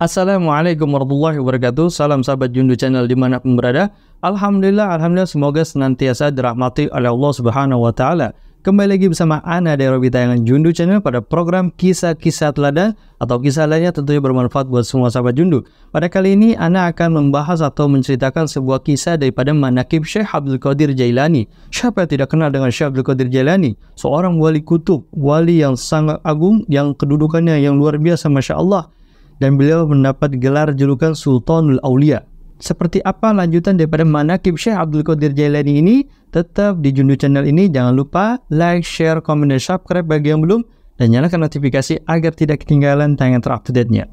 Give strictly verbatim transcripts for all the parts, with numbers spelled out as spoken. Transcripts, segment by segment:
Assalamualaikum warahmatullahi wabarakatuh. Salam sahabat Jundu Channel dimanapun berada. Alhamdulillah, Alhamdulillah semoga senantiasa dirahmati oleh Allah Subhanahu Wa Taala. Kembali lagi bersama Ana dari Robi tayangan Jundu Channel pada program kisah-kisah teladan atau kisah lainnya tentunya bermanfaat buat semua sahabat Jundu. Pada kali ini Ana akan membahas atau menceritakan sebuah kisah daripada manaqib Syekh Abdul Qadir Jailani. Siapa yang tidak kenal dengan Syekh Abdul Qadir Jailani? Seorang wali kutub, wali yang sangat agung, yang kedudukannya yang luar biasa, Masya Allah. Dan beliau mendapat gelar julukan Sultanul Aulia. Seperti apa lanjutan daripada manaqib Syekh Abdul Qadir Jailani ini? Tetap di Jundu Channel ini. Jangan lupa like, share, komen, dan subscribe bagi yang belum. Dan nyalakan notifikasi agar tidak ketinggalan tayangan terupdate-nya.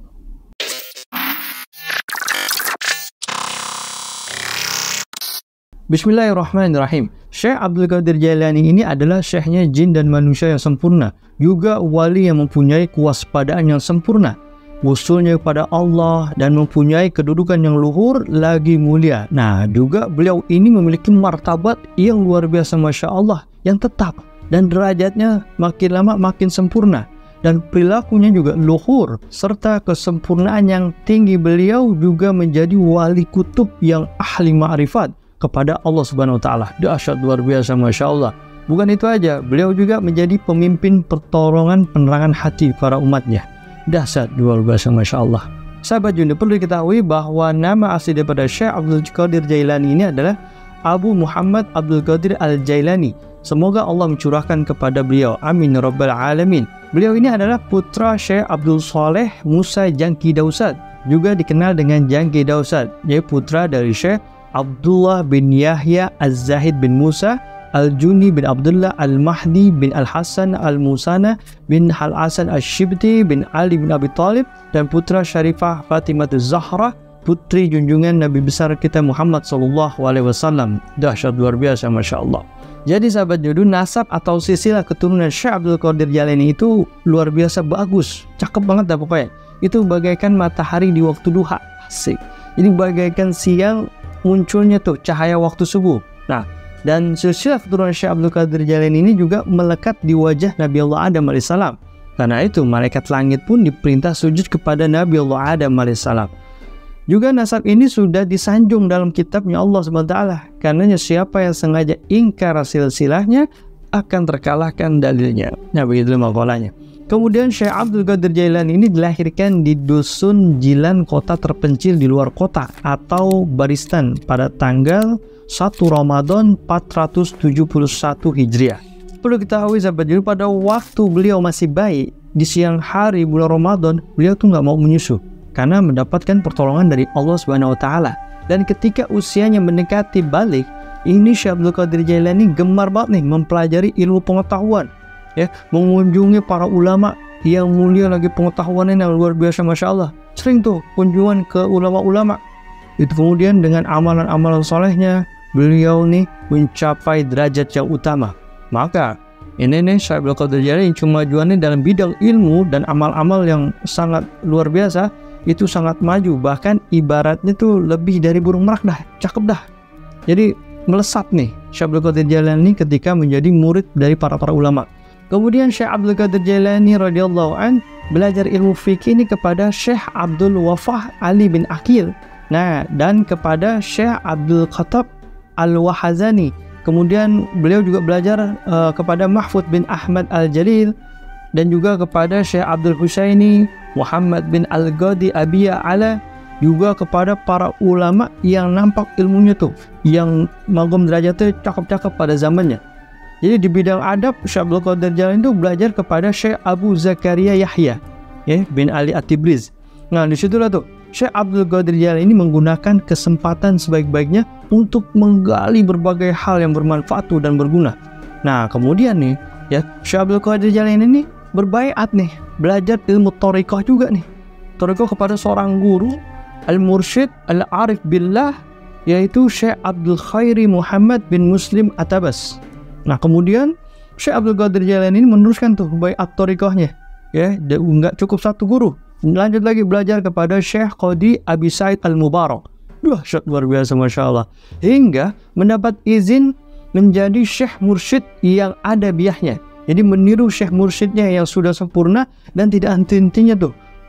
Bismillahirrahmanirrahim. Syekh Abdul Qadir Jailani ini adalah syekhnya jin dan manusia yang sempurna. Juga wali yang mempunyai kewaspadaan yang sempurna. Usulnya kepada Allah dan mempunyai kedudukan yang luhur lagi mulia. Nah, juga beliau ini memiliki martabat yang luar biasa, Masya Allah, yang tetap, dan derajatnya makin lama makin sempurna, dan perilakunya juga luhur, serta kesempurnaan yang tinggi. Beliau juga menjadi wali kutub yang ahli ma'rifat kepada Allah Subhanahu Wa Taala. Dahsyat, luar biasa, Masya Allah. Bukan itu aja, beliau juga menjadi pemimpin pertolongan penerangan hati para umatnya. Dahsyat, luar biasa, Masya Allah. Sahabat Jundu, perlu diketahui bahwa nama asli daripada Syekh Abdul Qadir Jailani ini adalah Abu Muhammad Abdul Qadir Al-Jailani. Semoga Allah mencurahkan kepada beliau, amin ya rabbal alamin. Beliau ini adalah putra Syekh Abdul Saleh Musa Jangki Dausad, juga dikenal dengan Jangki Dausad. Dia putra dari Syekh Abdullah bin Yahya Az-Zahid bin Musa Al-Juni bin Abdullah Al-Mahdi bin Al-Hasan Al-Musana bin Al-Hasan Al-Shibti bin Ali bin Abi Talib, dan putra Syarifah Fatimah Az-Zahra, putri junjungan Nabi besar kita Muhammad Sallallahu Alaihi Wasallam. Dahsyat, luar biasa, Masya Allah. Jadi sahabat Jundu, nasab atau silsilah keturunan Syekh Abdul Qadir Jailani itu luar biasa bagus, cakep banget dah pokoknya. Itu bagaikan matahari di waktu duha, asik. Ini bagaikan siang munculnya tuh cahaya waktu subuh. Nah, dan silsilah keturunan Syekh Abdul Qadir Jailani ini juga melekat di wajah Nabi Allah Adam alaihissalam. Karena itu malaikat langit pun diperintah sujud kepada Nabi Allah Adam alaihissalam. Juga nasab ini sudah disanjung dalam kitabnya Allah subhanahu wa taala. Karenanya siapa yang sengaja ingkar silsilahnya akan terkalahkan dalilnya. Nah, begitu makalahnya. Kemudian Syekh Abdul Qadir Jailani ini dilahirkan di dusun Jilan, kota terpencil di luar kota atau Baristan pada tanggal satu Ramadan empat ratus tujuh puluh satu Hijriah. Perlu diketahui sahabat Jundu, pada waktu beliau masih bayi di siang hari bulan Ramadan, beliau tuh nggak mau menyusu karena mendapatkan pertolongan dari Allah Subhanahu Wa Taala. Dan ketika usianya mendekati balik, ini Syekh Abdul Qadir Jailani gemar banget nih mempelajari ilmu pengetahuan, ya, mengunjungi para ulama yang mulia lagi, pengetahuannya yang luar biasa, Masya Allah. Sering tuh kunjungan ke ulama-ulama. Itu kemudian dengan amalan-amalan solehnya beliau nih mencapai derajat yang utama. Maka ini nih Syekh Abdul Qadir Jailani kemajuannya dalam bidang ilmu dan amal-amal yang sangat luar biasa, itu sangat maju. Bahkan ibaratnya tuh lebih dari burung merak dah, cakep dah. Jadi melesat nih Syekh Abdul Qadir Jailani ketika menjadi murid dari para-para ulama. Kemudian Syekh Abdul Qadir Jailani radhiyallahu an belajar ilmu fikih ini kepada Syekh Abdul Wafah Ali bin Aqil. Nah, dan kepada Syekh Abdul Khattab Al-Wahazani. Kemudian beliau juga belajar uh, kepada Mahfud bin Ahmad Al-Jalil, dan juga kepada Syekh Abdul Husaini, Muhammad bin Al-Ghadi Abiya Ala, juga kepada para ulama yang nampak ilmunya tuh, yang magom derajatnya cakep-cakep pada zamannya. Jadi di bidang adab, Syekh Abdul Qadir Jailani itu belajar kepada Syekh Abu Zakaria Yahya, ya, bin Ali At-Tibriz. Nah, disitulah tuh Syekh Abdul Qadir Jailani ini menggunakan kesempatan sebaik-baiknya untuk menggali berbagai hal yang bermanfaat dan berguna. Nah, kemudian nih, ya, Syekh Abdul Qadir Jailani ini berbaiat nih, belajar ilmu thariqah juga nih. Thariqah kepada seorang guru, Al-Mursyid Al-Arif Billah, yaitu Syekh Abdul Khairi Muhammad bin Muslim Atabas. Nah, kemudian Syekh Abdul Qadir Jailani ini meneruskan tuh baiat thariqahnya, ya, enggak cukup satu guru. Lanjut lagi belajar kepada Syekh Qadi Abi Said Al-Mubarak. Dahsyat, luar biasa, Masya Allah. Hingga mendapat izin menjadi Syekh Mursyid yang ada biahnya. Jadi meniru Syekh Mursyidnya yang sudah sempurna dan tidak henti-hentinya tuh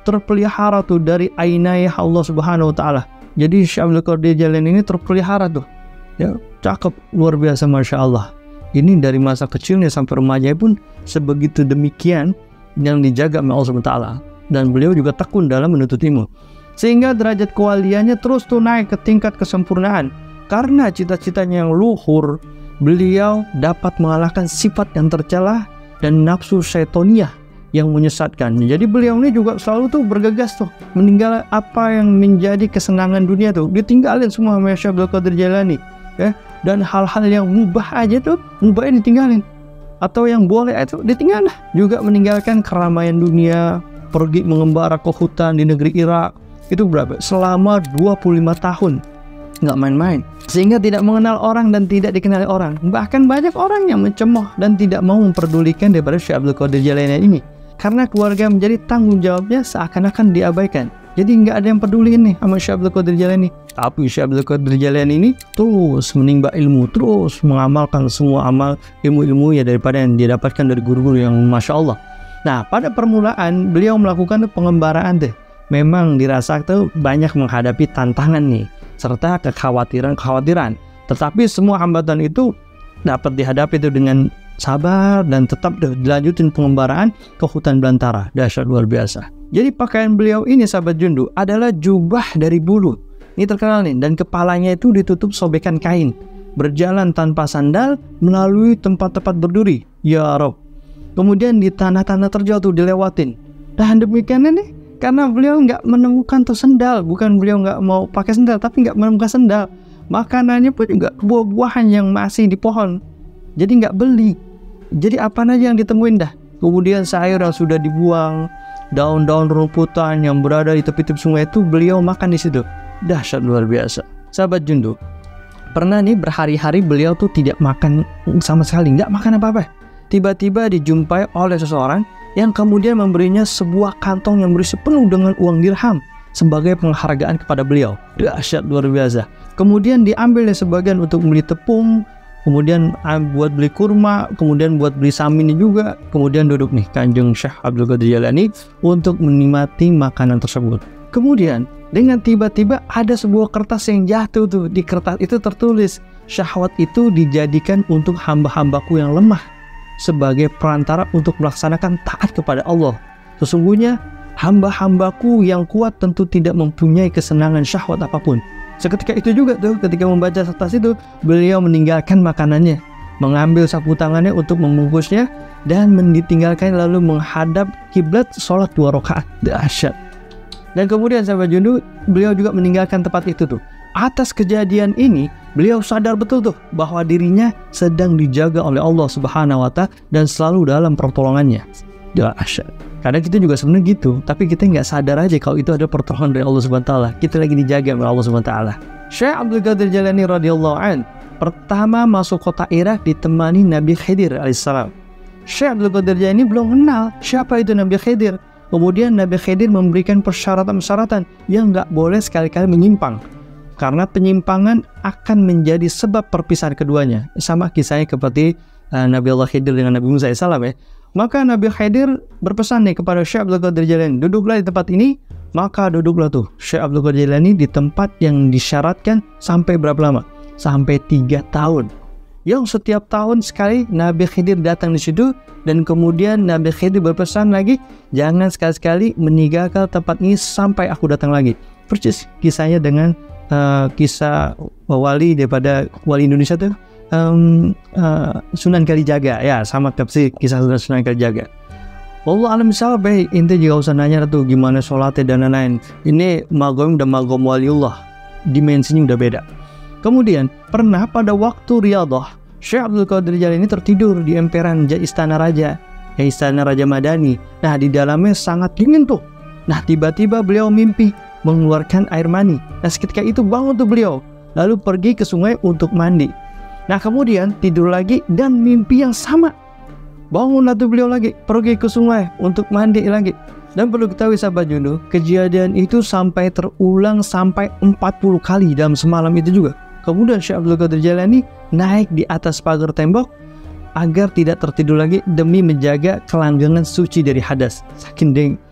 terpelihara tuh dari ainayah Allah Subhanahu wa taala. Jadi Syekh Abdul Qadir Jailani ini terpelihara tuh. Ya, cakep, luar biasa, Masya Allah. Ini dari masa kecilnya sampai remaja pun sebegitu demikian yang dijaga oleh Allah Subhanahu wa taala. Dan beliau juga tekun dalam menuntut ilmu. Sehingga derajat kewaliannya terus tuh naik ke tingkat kesempurnaan. Karena cita-citanya yang luhur, beliau dapat mengalahkan sifat yang tercela dan nafsu syaitoniyah yang menyesatkan. Jadi beliau ini juga selalu tuh bergegas tuh meninggal apa yang menjadi kesenangan dunia tuh ditinggalin semua sama Syekh Abdul Qadir Jailani, ya. Dan hal-hal yang mubah aja tuh mubahnya ditinggalin, atau yang boleh itu ditinggalin. Juga meninggalkan keramaian dunia, pergi mengembara ke hutan di negeri Irak. Itu berapa? Selama dua puluh lima tahun, nggak main-main. Sehingga tidak mengenal orang dan tidak dikenali orang. Bahkan banyak orang yang mencemooh dan tidak mau memperdulikan daripada Syekh Abdul Qadir Jailani ini. Karena keluarga menjadi tanggung jawabnya seakan-akan diabaikan. Jadi nggak ada yang peduli nih sama Syekh Abdul Qadir Jailani. Tapi Syekh Abdul Qadir Jailani ini terus menimba ilmu, terus mengamalkan semua amal ilmu-ilmu ya daripada yang dia dapatkan dari guru-guru yang Masya Allah. Nah, pada permulaan beliau melakukan pengembaraan deh. Memang dirasa tuh banyak menghadapi tantangan nih, serta kekhawatiran-kekhawatiran. Tetapi semua hambatan itu dapat dihadapi itu dengan sabar dan tetap dilanjutin pengembaraan ke hutan belantara. Dahsyat, luar biasa. Jadi pakaian beliau ini, sahabat Jundu, adalah jubah dari bulu. Ini terkenal nih, dan kepalanya itu ditutup sobekan kain. Berjalan tanpa sandal melalui tempat-tempat berduri. Ya Rob. Kemudian di tanah-tanah terjauh tuh dilewatin. Dan demikian ini karena beliau nggak menemukan tuh sendal. Bukan beliau nggak mau pakai sendal, tapi nggak menemukan sendal. Makanannya pun juga buah-buahan yang masih di pohon. Jadi nggak beli. Jadi apa aja yang ditemuin dah. Kemudian sayur yang sudah dibuang, daun-daun rumputan yang berada di tepi-tepi sungai itu beliau makan di situ. Dahsyat, luar biasa. Sahabat Jundu, pernah nih berhari-hari beliau tuh tidak makan sama sekali, nggak makan apa-apa. Tiba-tiba dijumpai oleh seseorang yang kemudian memberinya sebuah kantong yang berisi penuh dengan uang dirham sebagai penghargaan kepada beliau. Dahsyat, luar biasa. Kemudian diambil sebagian untuk beli tepung, kemudian buat beli kurma, kemudian buat beli samini juga. Kemudian duduk nih Kanjeng Syekh Abdul Qadir Jailani untuk menikmati makanan tersebut. Kemudian dengan tiba-tiba ada sebuah kertas yang jatuh tuh. Di kertas itu tertulis, syahwat itu dijadikan untuk hamba-hambaku yang lemah sebagai perantara untuk melaksanakan taat kepada Allah. Sesungguhnya hamba-hambaku yang kuat tentu tidak mempunyai kesenangan syahwat apapun. Seketika itu juga tuh, ketika membaca kertas itu, beliau meninggalkan makanannya, mengambil sapu tangannya untuk membungkusnya, dan ditinggalkan lalu menghadap kiblat sholat dua rakaat. Dahsyat. Dan kemudian sahabat Jundu, beliau juga meninggalkan tempat itu tuh. Atas kejadian ini, beliau sadar betul tuh bahwa dirinya sedang dijaga oleh Allah Subhanahu wa taala dan selalu dalam pertolongannya. Dahsyat. Kadang kita juga sebenarnya gitu, tapi kita nggak sadar aja kalau itu ada pertolongan dari Allah Subhanahu wa taala. Kita lagi dijaga oleh Allah Subhanahu wa taala. Syekh Abdul Qadir Jailani radhiyallahu an pertama masuk kota Irak ditemani Nabi Khidir alaihissalam. Syekh Abdul Qadir Jailani belum kenal siapa itu Nabi Khidir. Kemudian Nabi Khidir memberikan persyaratan-persyaratan yang nggak boleh sekali-kali menyimpang, karena penyimpangan akan menjadi sebab perpisahan keduanya. Sama kisahnya seperti uh, Nabi Allah Khidir dengan Nabi Musa alaihissalam ya. Maka Nabi Khidir berpesan nih kepada Syekh Abdul Qadir Jailani, duduklah di tempat ini. Maka duduklah tuh Syekh Abdul Qadir Jailani di tempat yang disyaratkan sampai berapa lama? Sampai tiga tahun. Yang setiap tahun sekali Nabi Khidir datang di situ, dan kemudian Nabi Khidir berpesan lagi, jangan sekali-sekali meninggalkan tempat ini sampai aku datang lagi. Persis kisahnya dengan uh, kisah wali daripada wali Indonesia tuh. Um, uh, Sunan Kalijaga ya, sama tafsir kisah Sunan Kalijaga. Wallah alam salah baik, inti juga usah nanya tuh gimana sholatnya dan lain-lain. Ini magom udah magom waliullah, dimensinya udah beda. Kemudian pernah pada waktu Riyadhah, Syekh Abdul Qadir Jailani tertidur di emperan istana raja, ya istana Raja Madani. Nah di dalamnya sangat dingin tuh. Nah tiba-tiba beliau mimpi mengeluarkan air mani. Nah seketika itu bangun tuh beliau, lalu pergi ke sungai untuk mandi. Nah kemudian tidur lagi dan mimpi yang sama. Bangunlah tuh beliau lagi, pergi ke sungai untuk mandi lagi. Dan perlu ketahui sahabat Jundu, kejadian itu sampai terulang sampai empat puluh kali dalam semalam itu juga. Kemudian Syekh Abdul Qadir Jailani naik di atas pagar tembok agar tidak tertidur lagi demi menjaga kelanggengan suci dari hadas. Saking deng,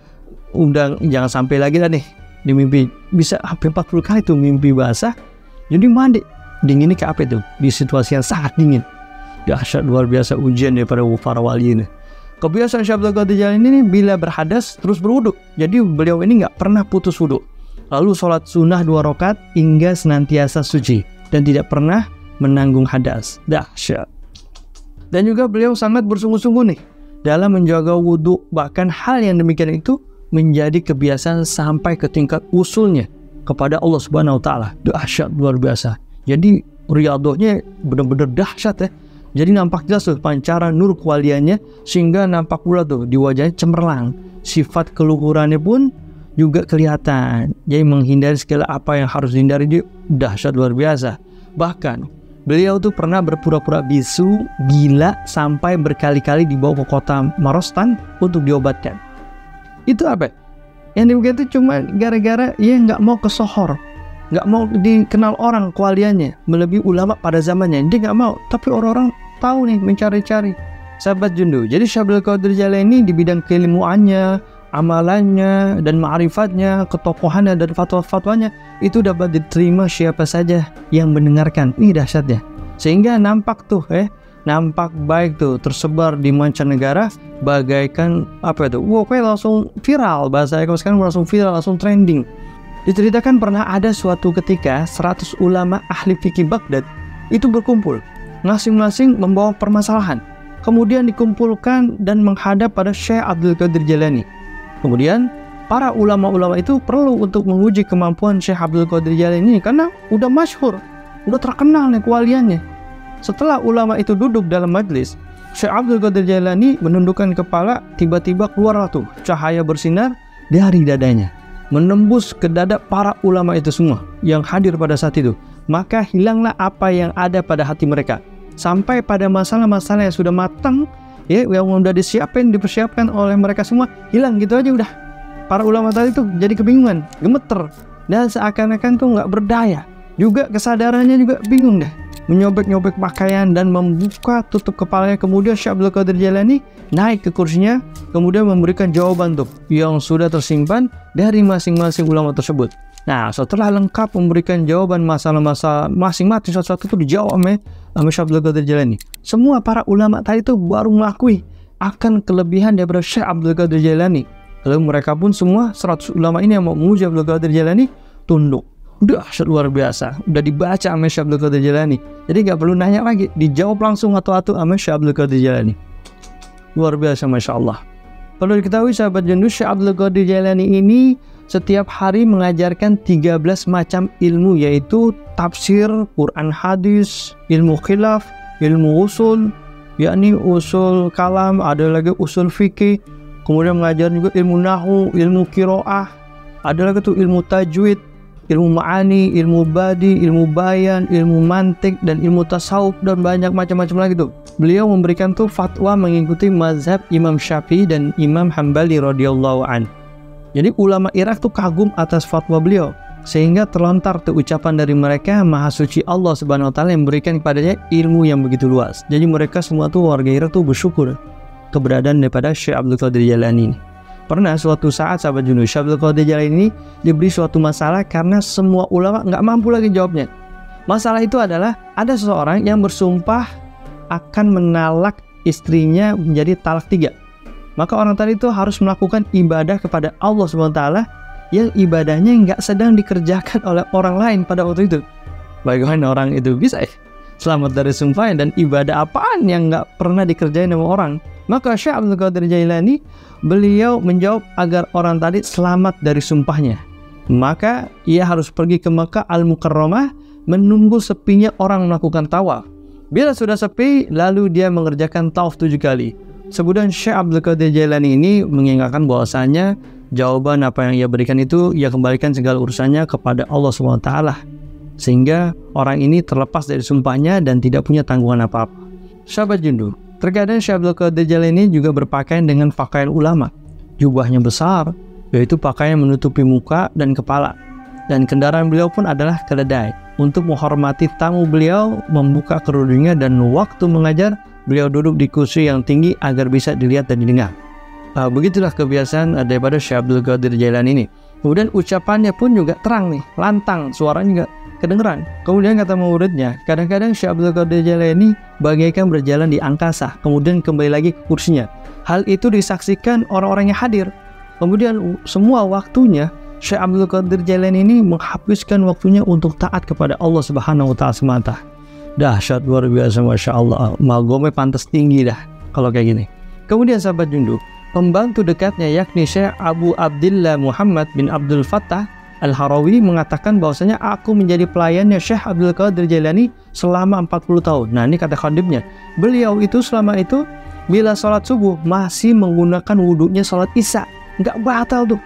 udah jangan sampai lagi lah nih di mimpi, bisa sampai empat puluh kali tuh mimpi basah. Jadi mandi, dinginnya kayak apa itu? Di situasi yang sangat dingin. Dahsyat luar biasa ujian daripada para wali ini. Kebiasaan Syekh Abdul Qadir Jailani ini bila berhadas terus berwudu. Jadi beliau ini nggak pernah putus wudu. Lalu sholat sunnah dua rakaat hingga senantiasa suci dan tidak pernah menanggung hadas. Dahsyat. Dan juga beliau sangat bersungguh-sungguh nih dalam menjaga wudu, bahkan hal yang demikian itu menjadi kebiasaan sampai ke tingkat usulnya kepada Allah Subhanahu wa taala. Dahsyat luar biasa. Jadi riyadhahnya benar-benar dahsyat ya. Jadi nampak jelas tuh pancaran nur kewaliannya, sehingga nampak pula tuh di wajahnya cemerlang. Sifat keluhurannya pun juga kelihatan. Jadi menghindari segala apa yang harus dihindari, dia dahsyat luar biasa. Bahkan beliau tuh pernah berpura-pura bisu, gila, sampai berkali-kali dibawa ke kota Marostan untuk diobatkan. Itu apa? Yang demikian itu cuma gara-gara ia nggak mau kesohor, nggak mau dikenal orang kewaliannya melebihi ulama pada zamannya. Dia nggak mau, tapi orang-orang tahu nih, mencari-cari. Sahabat Jundu, jadi Syekh Abdul Qadir Jailani di bidang keilmuannya, amalannya, dan ma'rifatnya, ketokohannya, dan fatwa-fatwanya itu dapat diterima siapa saja yang mendengarkan. Ini dahsyatnya. Sehingga nampak tuh eh nampak baik tuh tersebar di mancanegara bagaikan apa itu? Wow, kayak langsung viral, bahasa kalau sekarang langsung viral, langsung trending. Diceritakan pernah ada suatu ketika seratus ulama ahli fikih Baghdad itu berkumpul, masing-masing membawa permasalahan. Kemudian dikumpulkan dan menghadap pada Syekh Abdul Qadir Jailani. Kemudian para ulama-ulama itu perlu untuk menguji kemampuan Syekh Abdul Qadir Jailani karena udah masyhur, udah terkenal nih kewaliannya. Setelah ulama itu duduk dalam majlis, Syekh Abdul Qadir Jailani menundukkan kepala, tiba-tiba keluarlah tuh cahaya bersinar dari dadanya, menembus ke dada para ulama itu semua yang hadir pada saat itu. Maka hilanglah apa yang ada pada hati mereka, sampai pada masalah-masalah yang sudah matang, ya, yang sudah disiapin, dipersiapkan oleh mereka semua, hilang gitu aja udah. Para ulama tadi tuh jadi kebingungan, gemeter, dan seakan-akan tuh nggak berdaya. Juga kesadarannya juga bingung dah, menyobek-nyobek pakaian dan membuka tutup kepalanya. Kemudian Syekh Abdul Qadir Jailani naik ke kursinya, kemudian memberikan jawaban tuh yang sudah tersimpan dari masing-masing ulama tersebut. Nah, setelah lengkap memberikan jawaban masalah-masalah masing-masing, satu-satu itu dijawab oleh Syekh Abdul Qadir Jailani. Semua para ulama tadi itu baru mengakui akan kelebihan daripada Syekh Abdul Qadir Jailani. Lalu mereka pun semua seratus ulama ini yang mau menguji Abdul Qadir Jailani tunduk. Udah luar biasa, udah dibaca sama Syekh Abdul Qadir Jailani. Jadi gak perlu nanya lagi, dijawab langsung atau-atau sama Syekh Abdul Qadir Jailani. Luar biasa, Masya Allah. Perlu diketahui sahabat Jundu, Syekh Abdul Qadir Jailani ini setiap hari mengajarkan tiga belas macam ilmu, yaitu tafsir, Quran hadis, ilmu khilaf, ilmu usul, yakni usul kalam, ada lagi usul fikih, kemudian mengajar juga ilmu nahu, ilmu qiraah, ada lagi tuh ilmu tajwid, ilmu ma'ani, ilmu badi, ilmu bayan, ilmu mantik, dan ilmu tasawuf, dan banyak macam-macam lagi tuh. Beliau memberikan tuh fatwa mengikuti mazhab Imam Syafi'i dan Imam Hambali radhiyallahu an. Jadi ulama Irak tuh kagum atas fatwa beliau, sehingga terlontar tuh ucapan dari mereka, Maha Suci Allah Subhanahu wa taala yang memberikan kepadanya ilmu yang begitu luas. Jadi mereka semua tuh warga Irak tuh bersyukur keberadaan daripada Syekh Abdul Qadir Jailani ini. Pernah suatu saat sahabat Jundu, Syekh Abdul Qadir Jailani ini diberi suatu masalah karena semua ulama nggak mampu lagi jawabnya. Masalah itu adalah ada seseorang yang bersumpah akan menalak istrinya menjadi talak tiga. Maka orang tadi itu harus melakukan ibadah kepada Allah subhanahu wa taala yang ibadahnya nggak sedang dikerjakan oleh orang lain pada waktu itu. Bagaimana orang itu bisa ya selamat dari sumpahnya, dan ibadah apaan yang nggak pernah dikerjain sama orang? Maka Syekh Abdul Qadir Jailani beliau menjawab agar orang tadi selamat dari sumpahnya, maka ia harus pergi ke Makkah Al-Mukarramah menunggu sepinya orang melakukan tawaf. Bila sudah sepi, lalu dia mengerjakan tawaf tujuh kali. Kemudian Syekh Abdul Qadir Jailani ini mengingatkan bahwasanya jawaban apa yang ia berikan itu ia kembalikan segala urusannya kepada Allah subhanahu wa taala, sehingga orang ini terlepas dari sumpahnya dan tidak punya tanggungan apa-apa. Sahabat Jundu, terkadang Syekh Abdul Qadir Jailani juga berpakaian dengan pakaian ulama. Jubahnya besar, yaitu pakaian menutupi muka dan kepala. Dan kendaraan beliau pun adalah keledai. Untuk menghormati tamu beliau, membuka kerudungnya, dan waktu mengajar, beliau duduk di kursi yang tinggi agar bisa dilihat dan didengar. Nah, begitulah kebiasaan daripada Syekh Abdul Qadir Jailani ini. Kemudian ucapannya pun juga terang nih, lantang, suaranya juga kedengeran. Kemudian kata muridnya, kadang-kadang Syekh Abdul Qadir Jailani bagaikan berjalan di angkasa, kemudian kembali lagi ke kursinya. Hal itu disaksikan orang-orang yang hadir. Kemudian semua waktunya Syekh Abdul Qadir Jailani ini menghabiskan waktunya untuk taat kepada Allah Subhanahu wa taala semata. Dahsyat, luar biasa, Masya Allah. Magome pantas tinggi dah kalau kayak gini. Kemudian sahabat jundu, pembantu dekatnya yakni Syekh Abu Abdillah Muhammad bin Abdul Fattah Al-Harawi mengatakan bahwasanya aku menjadi pelayannya Syekh Abdul Qadir Jailani selama empat puluh tahun. Nah, ini kata khadimnya. Beliau itu selama itu bila sholat subuh masih menggunakan wudhunya sholat isya. Nggak batal tuh.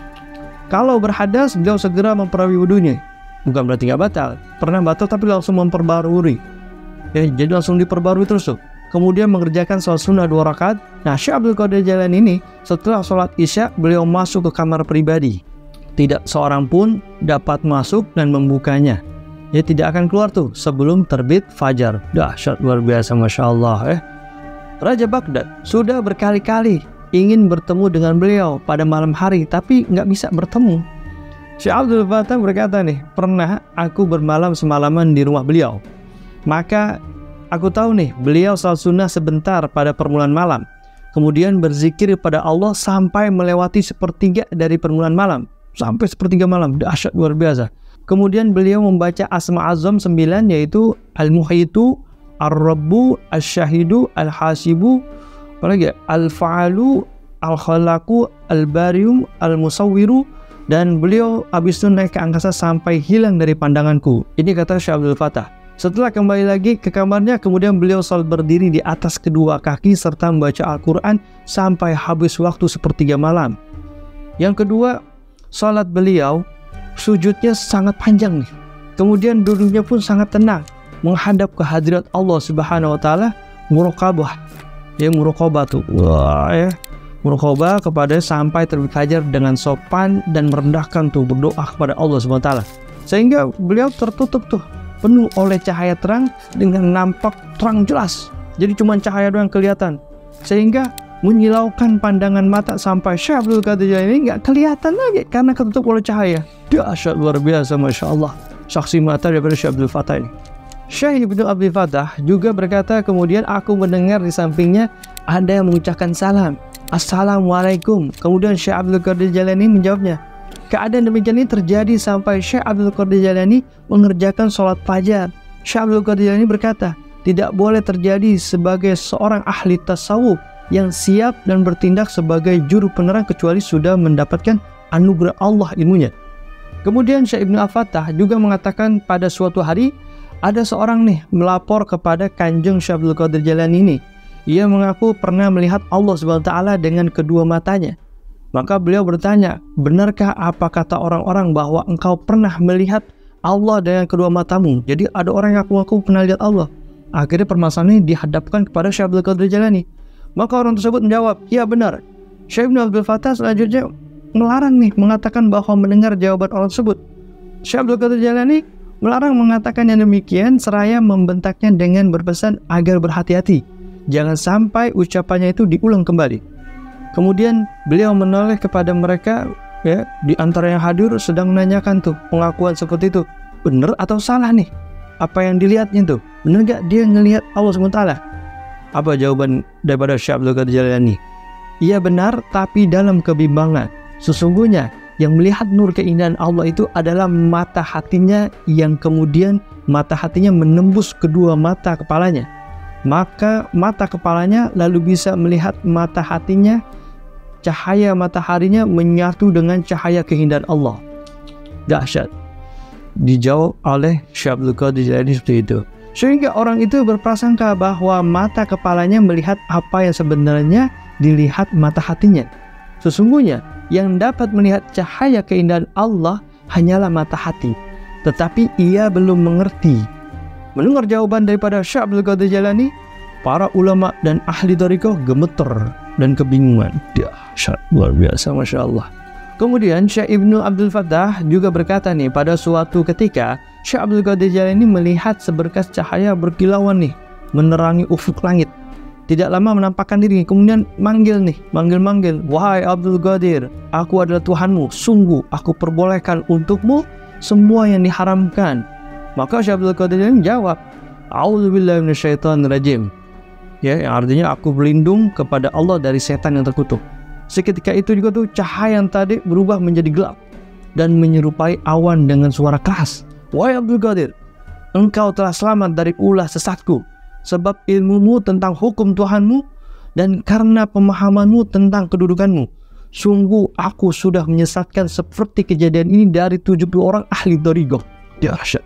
Kalau berhadas, beliau segera memperbarui wudhunya. Bukan berarti nggak batal. Pernah batal tapi langsung memperbarui. Ya, jadi langsung diperbarui terus tuh. Kemudian mengerjakan sholat sunnah dua rakaat. Nah, Syekh Abdul Qadir Jailani ini setelah sholat isya beliau masuk ke kamar pribadi. Tidak seorang pun dapat masuk dan membukanya. Ya, tidak akan keluar tuh sebelum terbit fajar. Dahsyat, luar biasa, Masya Allah. Eh. Raja Baghdad sudah berkali-kali ingin bertemu dengan beliau pada malam hari, tapi nggak bisa bertemu. Syekh Abdul Fattah berkata nih, pernah aku bermalam semalaman di rumah beliau. Maka aku tahu nih, beliau salat sunnah sebentar pada permulaan malam. Kemudian berzikir pada Allah sampai melewati sepertiga dari permulaan malam. Sampai sepertiga malam, dahsyat, luar biasa. Kemudian beliau membaca Asma Azam sembilan, yaitu Al-Muhyitu, Ar-Rabbu, Asy-Syahidu, Al-Hasibu, apalagi Al-Fa'alu, Al-Khalaqu, Al-Barium, Al-Musawwiru. Dan beliau habis itu naik ke angkasa sampai hilang dari pandanganku. Ini kata Syekh Abdul Fattah. Setelah kembali lagi ke kamarnya, kemudian beliau salat berdiri di atas kedua kaki serta membaca Al-Quran sampai habis waktu sepertiga malam. Yang kedua, salat beliau sujudnya sangat panjang nih. Kemudian duduknya pun sangat tenang, menghadap ke hadirat Allah Subhanahu wa taala, muraqabah. Ya, muraqabah tuh. Wah, ya. Muraqabah kepada sampai terbit fajar dengan sopan dan merendahkan tuh, berdoa kepada Allah Subhanahu wa taala. Sehingga beliau tertutup tuh penuh oleh cahaya terang dengan nampak terang jelas. Jadi cuma cahaya doang kelihatan. Sehingga menyilaukan pandangan mata sampai Syekh Abdul Qadir Jailani nggak kelihatan lagi karena ketutup oleh cahaya. Dahsyat, luar biasa, Masya Allah. Saksi mata daripada Syekh Abdul Fattah ini. Syekh Ibnu Abdul Fattah juga berkata, kemudian aku mendengar di sampingnya ada yang mengucapkan salam, Assalamualaikum. Kemudian Syekh Abdul Qadir Jailani menjawabnya. Keadaan demikian ini terjadi sampai Syekh Abdul Qadir Jailani mengerjakan sholat fajar. Syekh Abdul Qadir Jailani berkata, tidak boleh terjadi sebagai seorang ahli tasawuf yang siap dan bertindak sebagai juru penerang kecuali sudah mendapatkan anugerah Allah ilmunya. Kemudian Syekh Ibnu Al-Fattah juga mengatakan pada suatu hari ada seorang nih melapor kepada Kanjeng Syekh Abdul Qadir Jailani ini. Ia mengaku pernah melihat Allah Subhanahu wa taala dengan kedua matanya. Maka beliau bertanya, benarkah apa kata orang-orang bahwa engkau pernah melihat Allah dengan kedua matamu? Jadi ada orang yang aku-aku pernah lihat Allah. Akhirnya permasalahan ini dihadapkan kepada Syekh Abdul Qadir Jailani. Maka orang tersebut menjawab, ya benar. Syekh Ibnu Abdul Fattah selanjutnya melarang nih, mengatakan bahwa mendengar jawaban orang tersebut. Syekh Abdul Qadir Jailani melarang mengatakan yang demikian, seraya membentaknya dengan berpesan agar berhati-hati. Jangan sampai ucapannya itu diulang kembali. Kemudian beliau menoleh kepada mereka, ya, di antara yang hadir sedang menanyakan tuh pengakuan seperti itu. Benar atau salah nih? Apa yang dilihatnya tuh? Benar gak dia ngelihat Allah subhanahu wa taala? Apa jawaban daripada Syekh Abdul Qadir Jailani? Iya benar, tapi dalam kebimbangan. Sesungguhnya yang melihat nur keindahan Allah itu adalah mata hatinya, yang kemudian mata hatinya menembus kedua mata kepalanya. Maka mata kepalanya lalu bisa melihat mata hatinya, cahaya mataharinya menyatu dengan cahaya keindahan Allah. Dahsyat. Dijawab oleh Syekh Abdul Qadir Jailani seperti itu. Sehingga orang itu berprasangka bahwa mata kepalanya melihat apa yang sebenarnya dilihat mata hatinya. Sesungguhnya yang dapat melihat cahaya keindahan Allah hanyalah mata hati. Tetapi ia belum mengerti. Mendengar jawaban daripada Syekh Abdul Qadir Jailani, para ulama dan ahli thariqah gemeter dan kebingungan. Dahsyat, luar biasa, Masya Allah. Kemudian Syekh Ibnu Abdul Fattah juga berkata nih, pada suatu ketika Syekh Abdul Qadir Jailani melihat seberkas cahaya berkilauan nih, menerangi ufuk langit. tidak lama menampakkan diri, kemudian manggil nih, manggil-manggil, wahai Abdul Qadir, aku adalah Tuhanmu, sungguh aku perbolehkan untukmu semua yang diharamkan. Maka Syekh Abdul Qadir Jailani jawab, a'udzubillahi minasyaitonirrajim, ya, yang artinya aku berlindung kepada Allah dari setan yang terkutuk. Seketika itu juga tuh cahaya yang tadi berubah menjadi gelap dan menyerupai awan dengan suara keras. Wahai Abdul Qadir, engkau telah selamat dari ulah sesatku, sebab ilmumu tentang hukum Tuhanmu dan karena pemahamanmu tentang kedudukanmu. Sungguh aku sudah menyesatkan seperti kejadian ini dari tujuh puluh orang ahli thariqah. Dahsyat.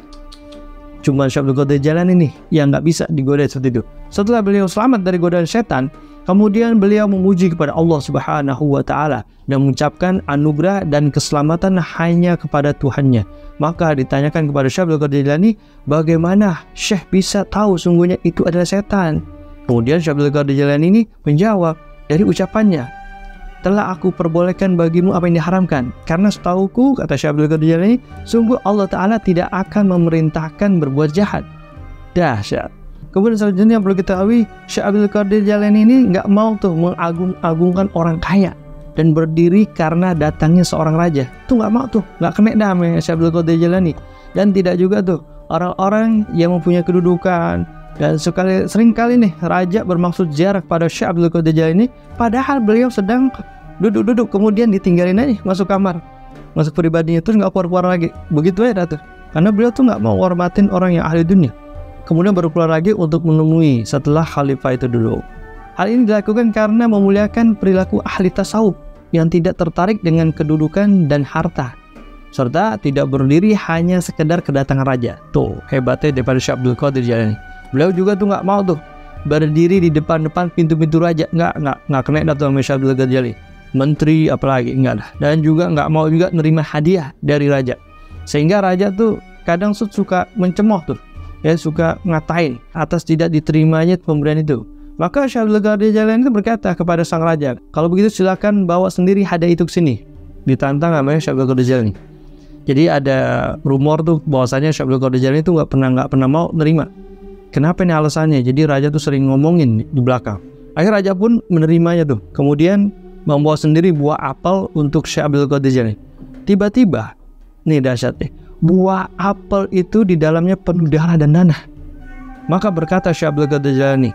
Cuma Syekh Abdul Qadir Jailani nih yang nggak bisa digoda seperti itu. Setelah beliau selamat dari godaan setan, kemudian beliau memuji kepada Allah Subhanahu wa Ta'ala dan mengucapkan anugerah dan keselamatan hanya kepada Tuhannya. Maka ditanyakan kepada Syekh Abdul Qadir Jailani, bagaimana Syekh bisa tahu sungguhnya itu adalah setan? Kemudian Syekh Abdul Qadir Jailani ini menjawab dari ucapannya, telah aku perbolehkan bagimu apa yang diharamkan, karena setauku, kata Syekh Abdul Qadir Jailani, sungguh Allah Ta'ala tidak akan memerintahkan berbuat jahat. Dahsyat. Kemudian selanjutnya yang perlu kita ketahui, Syekh Abdul Qadir Jailani ini nggak mau tuh mengagung-agungkan orang kaya dan berdiri karena datangnya seorang raja. Tuh nggak mau tuh, nggak kena damai Syekh Abdul Qadir Jailani. Dan tidak juga tuh orang-orang yang mempunyai kedudukan. Dan sekali sering kali nih raja bermaksud ziarah pada Syekh Abdul Qadir Jailani, padahal beliau sedang duduk-duduk, kemudian ditinggalin aja masuk kamar, masuk pribadinya, terus nggak keluar-keluar lagi. Begitu ya tuh, karena beliau tuh nggak mau hormatin orang yang ahli dunia. Kemudian baru keluar lagi untuk menemui setelah khalifah itu dulu. Hal ini dilakukan karena memuliakan perilaku ahli tasawuf yang tidak tertarik dengan kedudukan dan harta, serta tidak berdiri hanya sekedar kedatangan raja. Tuh hebatnya daripada Syekh Abdul Qadir Jailani. Beliau juga tuh nggak mau tuh berdiri di depan-depan pintu-pintu raja, nggak nggak nggak kena datang sama Syekh Abdul Qadir Jailani. Menteri apalagi enggak lah. Dan juga nggak mau juga nerima hadiah dari raja, sehingga raja tuh kadang suka mencemooh tuh, ya, suka ngatain atas tidak diterimanya pemberian itu. Maka Syekh Abdul Qadir Jailani itu berkata kepada sang raja, kalau begitu silakan bawa sendiri hadiah itu ke sini. Ditantang namanya Syekh Abdul Qadir Jailani. Jadi ada rumor tuh bahwasanya Syekh Abdul Qadir Jailani itu nggak pernah nggak pernah mau nerima. Kenapa nih alasannya? Jadi raja tuh sering ngomongin di belakang. Akhirnya raja pun menerimanya tuh. Kemudian membawa sendiri buah apel untuk Syekh Abdul Qadir Jailani. Tiba-tiba, nih dahsyatnya, buah apel itu di dalamnya penuh darah dan nanah. Maka berkata Syekh Abdul Qadir Jailani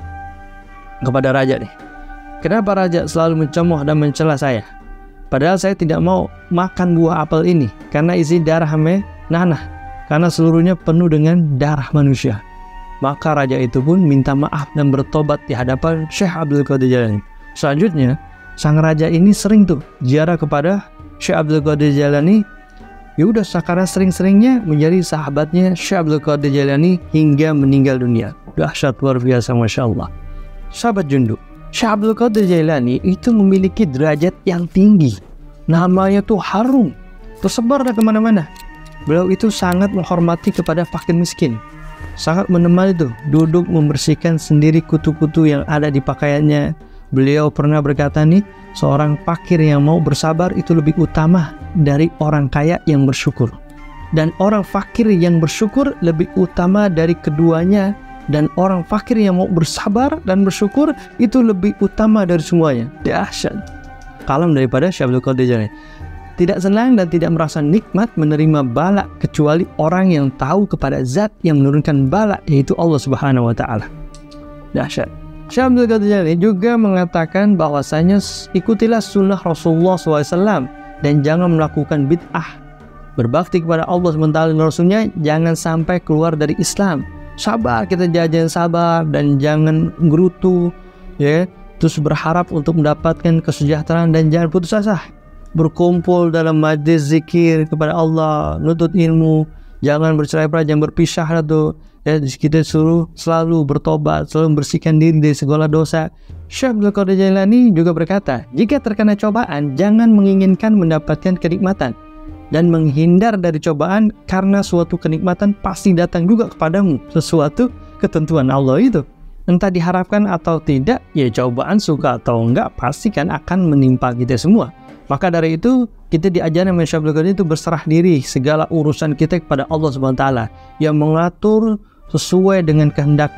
kepada raja nih, kenapa raja selalu mencemooh dan mencela saya? Padahal saya tidak mau makan buah apel ini karena isi darah me nanah, karena seluruhnya penuh dengan darah manusia. Maka raja itu pun minta maaf dan bertobat di hadapan Syekh Abdul Qadir Jailani. Selanjutnya, sang raja ini sering tuh ziarah kepada Syekh Abdul Qadir Jailani. Ya udah, karena sering-seringnya menjadi sahabatnya Syekh Abdul Qadir Jailani hingga meninggal dunia. Dahsyat luar biasa, masya Allah. Sahabat Jundu, Syekh Abdul Qadir Jailani itu memiliki derajat yang tinggi. Namanya tuh harum, tersebar dah kemana-mana. Beliau itu sangat menghormati kepada fakir miskin, sangat menemani tuh duduk membersihkan sendiri kutu-kutu yang ada di pakaiannya. Beliau pernah berkata nih, seorang fakir yang mau bersabar itu lebih utama dari orang kaya yang bersyukur, dan orang fakir yang bersyukur lebih utama dari keduanya, dan orang fakir yang mau bersabar dan bersyukur itu lebih utama dari semuanya. Dahsyat. Kalam daripada Syekh Abdul Qadir Jailani. Tidak senang dan tidak merasa nikmat menerima bala kecuali orang yang tahu kepada zat yang menurunkan bala, yaitu Allah Subhanahu wa Ta'ala. Dahsyat. Syekh Abdul Qadir Jailani juga mengatakan bahwasanya ikutilah sunnah Rasulullah shallallahu alaihi wasallam dan jangan melakukan bid'ah. Berbakti kepada Allah subhanahu wa taala dan Rasulnya, jangan sampai keluar dari Islam. Sabar, kita jangan sabar dan jangan gerutu, ya, terus berharap untuk mendapatkan kesejahteraan dan jangan putus asa. Berkumpul dalam majlis zikir kepada Allah, nuntut ilmu, jangan bercerai-berai, jangan berpisah tuh. Ya, kita suruh selalu bertobat, selalu membersihkan diri dari segala dosa. Syekh Abdul Qadir Jailani juga berkata, jika terkena cobaan, jangan menginginkan mendapatkan kenikmatan dan menghindar dari cobaan, karena suatu kenikmatan pasti datang juga kepadamu, sesuatu ketentuan Allah itu. Entah diharapkan atau tidak, ya cobaan suka atau enggak pasti kan akan menimpa kita semua. Maka dari itu kita diajarkan oleh Syekh Abdul Qadir itu berserah diri segala urusan kita kepada Allah Subhanahu wa taala yang mengatur sesuai dengan kehendaknya,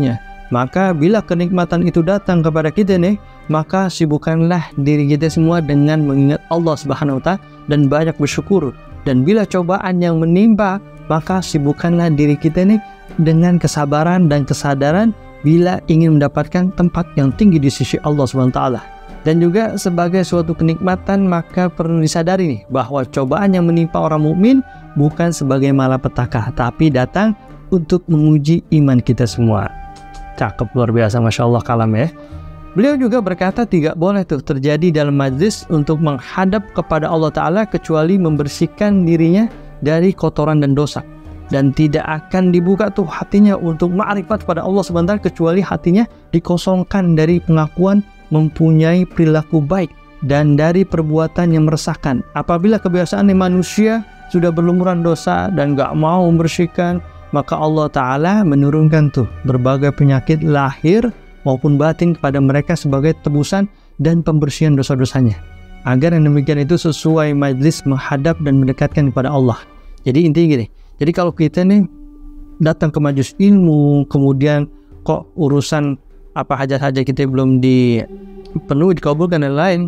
Maka bila kenikmatan itu datang kepada kita nih, maka sibukkanlah diri kita semua dengan mengingat Allah Subhanahu wa Ta'ala dan banyak bersyukur. Dan bila cobaan yang menimpa, maka sibukkanlah diri kita nih dengan kesabaran dan kesadaran bila ingin mendapatkan tempat yang tinggi di sisi Allah Subhanahu wa Ta'ala. Dan juga sebagai suatu kenikmatan, maka perlu disadari nih bahwa cobaan yang menimpa orang mukmin bukan sebagai malapetaka, tapi datang untuk menguji iman kita semua. Cakep, luar biasa, Masya Allah kalam ya. Beliau juga berkata tidak boleh tuh terjadi dalam majlis untuk menghadap kepada Allah Ta'ala kecuali membersihkan dirinya dari kotoran dan dosa. Dan tidak akan dibuka tuh hatinya untuk ma'rifat pada Allah Subhanahu wa Ta'ala kecuali hatinya dikosongkan dari pengakuan mempunyai perilaku baik dan dari perbuatan yang meresahkan. Apabila kebiasaan manusia sudah berlumuran dosa dan gak mau membersihkan, maka Allah Ta'ala menurunkan tuh berbagai penyakit lahir maupun batin kepada mereka sebagai tebusan dan pembersihan dosa-dosanya, agar yang demikian itu sesuai majlis menghadap dan mendekatkan kepada Allah. Jadi intinya gini, jadi kalau kita nih datang ke majlis ilmu, kemudian kok urusan apa hajat-hajat kita belum dipenuhi, dikabulkan dan lain,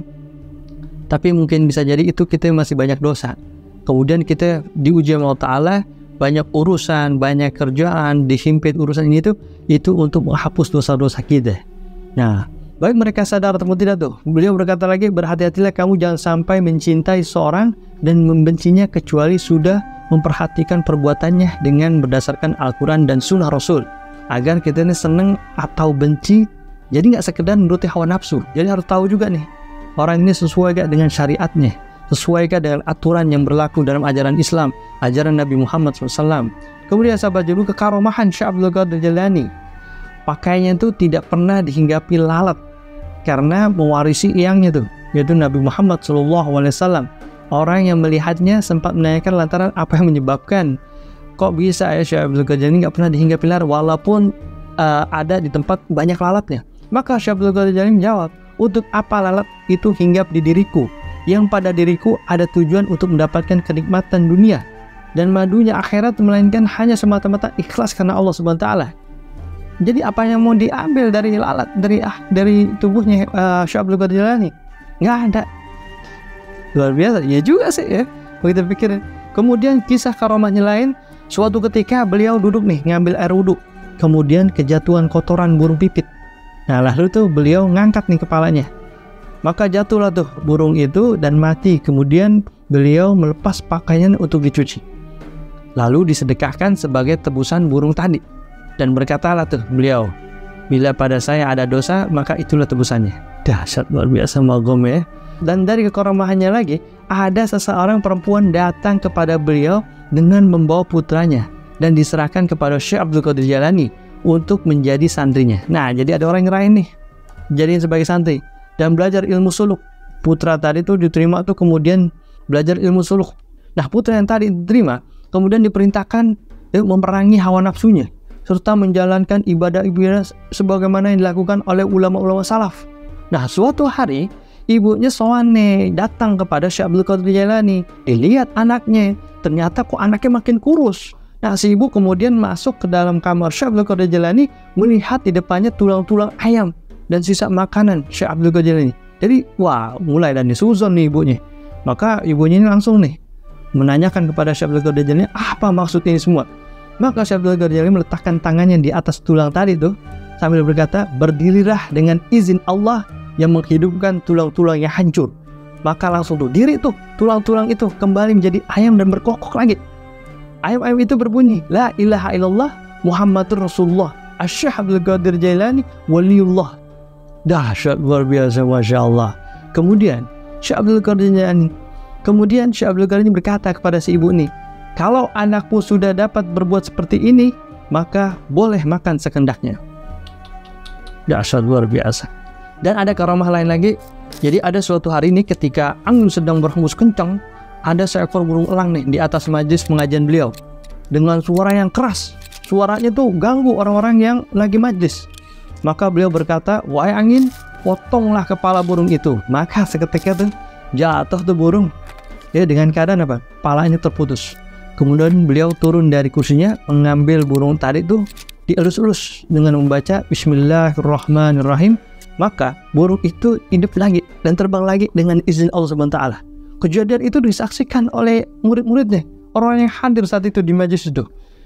tapi mungkin bisa jadi itu kita masih banyak dosa. Kemudian kita diuji sama Allah Ta'ala, banyak urusan, banyak kerjaan, dihimpit urusan ini tuh, itu untuk menghapus dosa-dosa kita. Nah, baik mereka sadar ataupun tidak tuh. Beliau berkata lagi, berhati-hatilah kamu jangan sampai mencintai seorang dan membencinya kecuali sudah memperhatikan perbuatannya dengan berdasarkan Al-Quran dan Sunnah Rasul, agar kita ini seneng atau benci. Jadi nggak sekedar menuruti hawa nafsu. Jadi harus tahu juga nih, orang ini sesuai gak dengan syariatnya, sesuai gak dengan aturan yang berlaku dalam ajaran Islam, ajaran Nabi Muhammad shallallahu alaihi wasallam. Kemudian sahabat dulu kekaromahan Syekh Abdul Qadir Jailani, pakaiannya itu tidak pernah dihinggapi lalat karena mewarisi eyangnya tuh, yaitu Nabi Muhammad shallallahu alaihi wasallam. Orang yang melihatnya sempat menanyakan lantaran apa yang menyebabkan kok bisa ya Syekh Abdul Qadir Jailani nggak pernah dihinggapi lalat walaupun uh, ada di tempat banyak lalatnya. Maka Syekh Abdul Qadir Jailani menjawab, untuk apa lalat itu hinggap di diriku, yang pada diriku ada tujuan untuk mendapatkan kenikmatan dunia dan madunya akhirat, melainkan hanya semata-mata ikhlas karena Allah Subhanahu wa Ta'ala. Jadi apa yang mau diambil dari lalat, dari ah dari tubuhnya uh, Syekh Abdul Qadir Jailani? Nggak ada. Luar biasa, ya juga sih ya, begitu pikirin. Kemudian kisah karomahnya lain, suatu ketika beliau duduk nih ngambil air wudhu, kemudian kejatuhan kotoran burung pipit. Nah lalu tuh beliau ngangkat nih kepalanya, maka jatuhlah tuh burung itu dan mati. Kemudian beliau melepas pakaian untuk dicuci, lalu disedekahkan sebagai tebusan burung tadi. Dan berkatalah tuh beliau, bila pada saya ada dosa, maka itulah tebusannya. Dahsyat, luar biasa magom ya. Dan dari kekaramahannya lagi, ada seseorang perempuan datang kepada beliau dengan membawa putranya dan diserahkan kepada Syekh Abdul Qadir Jailani untuk menjadi santrinya. Nah, jadi ada orang yang lain nih jadiin sebagai santri dan belajar ilmu suluk. Putra tadi tuh diterima tuh kemudian belajar ilmu suluk. Nah, putra yang tadi diterima kemudian diperintahkan eh, memerangi hawa nafsunya serta menjalankan ibadah-ibadah sebagaimana yang dilakukan oleh ulama-ulama salaf. Nah, suatu hari ibunya sowan nih datang kepada Syekh Abdul Qadir Jailani. Dilihat anaknya, ternyata kok anaknya makin kurus. Nah, si ibu kemudian masuk ke dalam kamar Syekh Abdul Qadir Jailani, melihat di depannya tulang-tulang ayam dan sisa makanan Syekh Abdul Qadir Jailani. Jadi, wah, mulai dan disuzon nih ibunya. Maka ibunya ini langsung nih menanyakan kepada Syekh Abdul Qadir Jailani, apa maksud ini semua? Maka Syekh Abdul Qadir Jailani meletakkan tangannya di atas tulang tadi tuh sambil berkata, berdirilah dengan izin Allah yang menghidupkan tulang-tulang yang hancur. Maka langsung tuh diri tuh tulang-tulang itu kembali menjadi ayam dan berkokok lagi. Ayam-ayam itu berbunyi, la ilaha illallah Muhammadur Rasulullah Syekh Abdul Qadir Jailani waliullah. Dahsyat, luar biasa, Masya Allah. Kemudian Syekh Abdul Qadir Jailani Kemudian Syekh Abdul Qadir berkata kepada si ibu ini, kalau anakmu sudah dapat berbuat seperti ini, maka boleh makan sekendaknya. Dahsyat, luar biasa. Dan ada karamah lain lagi. Jadi ada suatu hari ini ketika angin sedang berhembus kencang, ada seekor burung elang nih di atas majelis pengajian beliau dengan suara yang keras. Suaranya tuh ganggu orang-orang yang lagi majelis. Maka beliau berkata, wahai angin, potonglah kepala burung itu. Maka seketika tuh jatuh tuh burung. Ya, dengan keadaan apa? Kepalanya terputus. Kemudian beliau turun dari kursinya, mengambil burung tadi tuh, dielus-elus dengan membaca Bismillahirrahmanirrahim, maka burung itu hidup lagi dan terbang lagi dengan izin Allah Subhanahu wa taala. Kejadian itu disaksikan oleh murid-muridnya, orang yang hadir saat itu di majelis itu.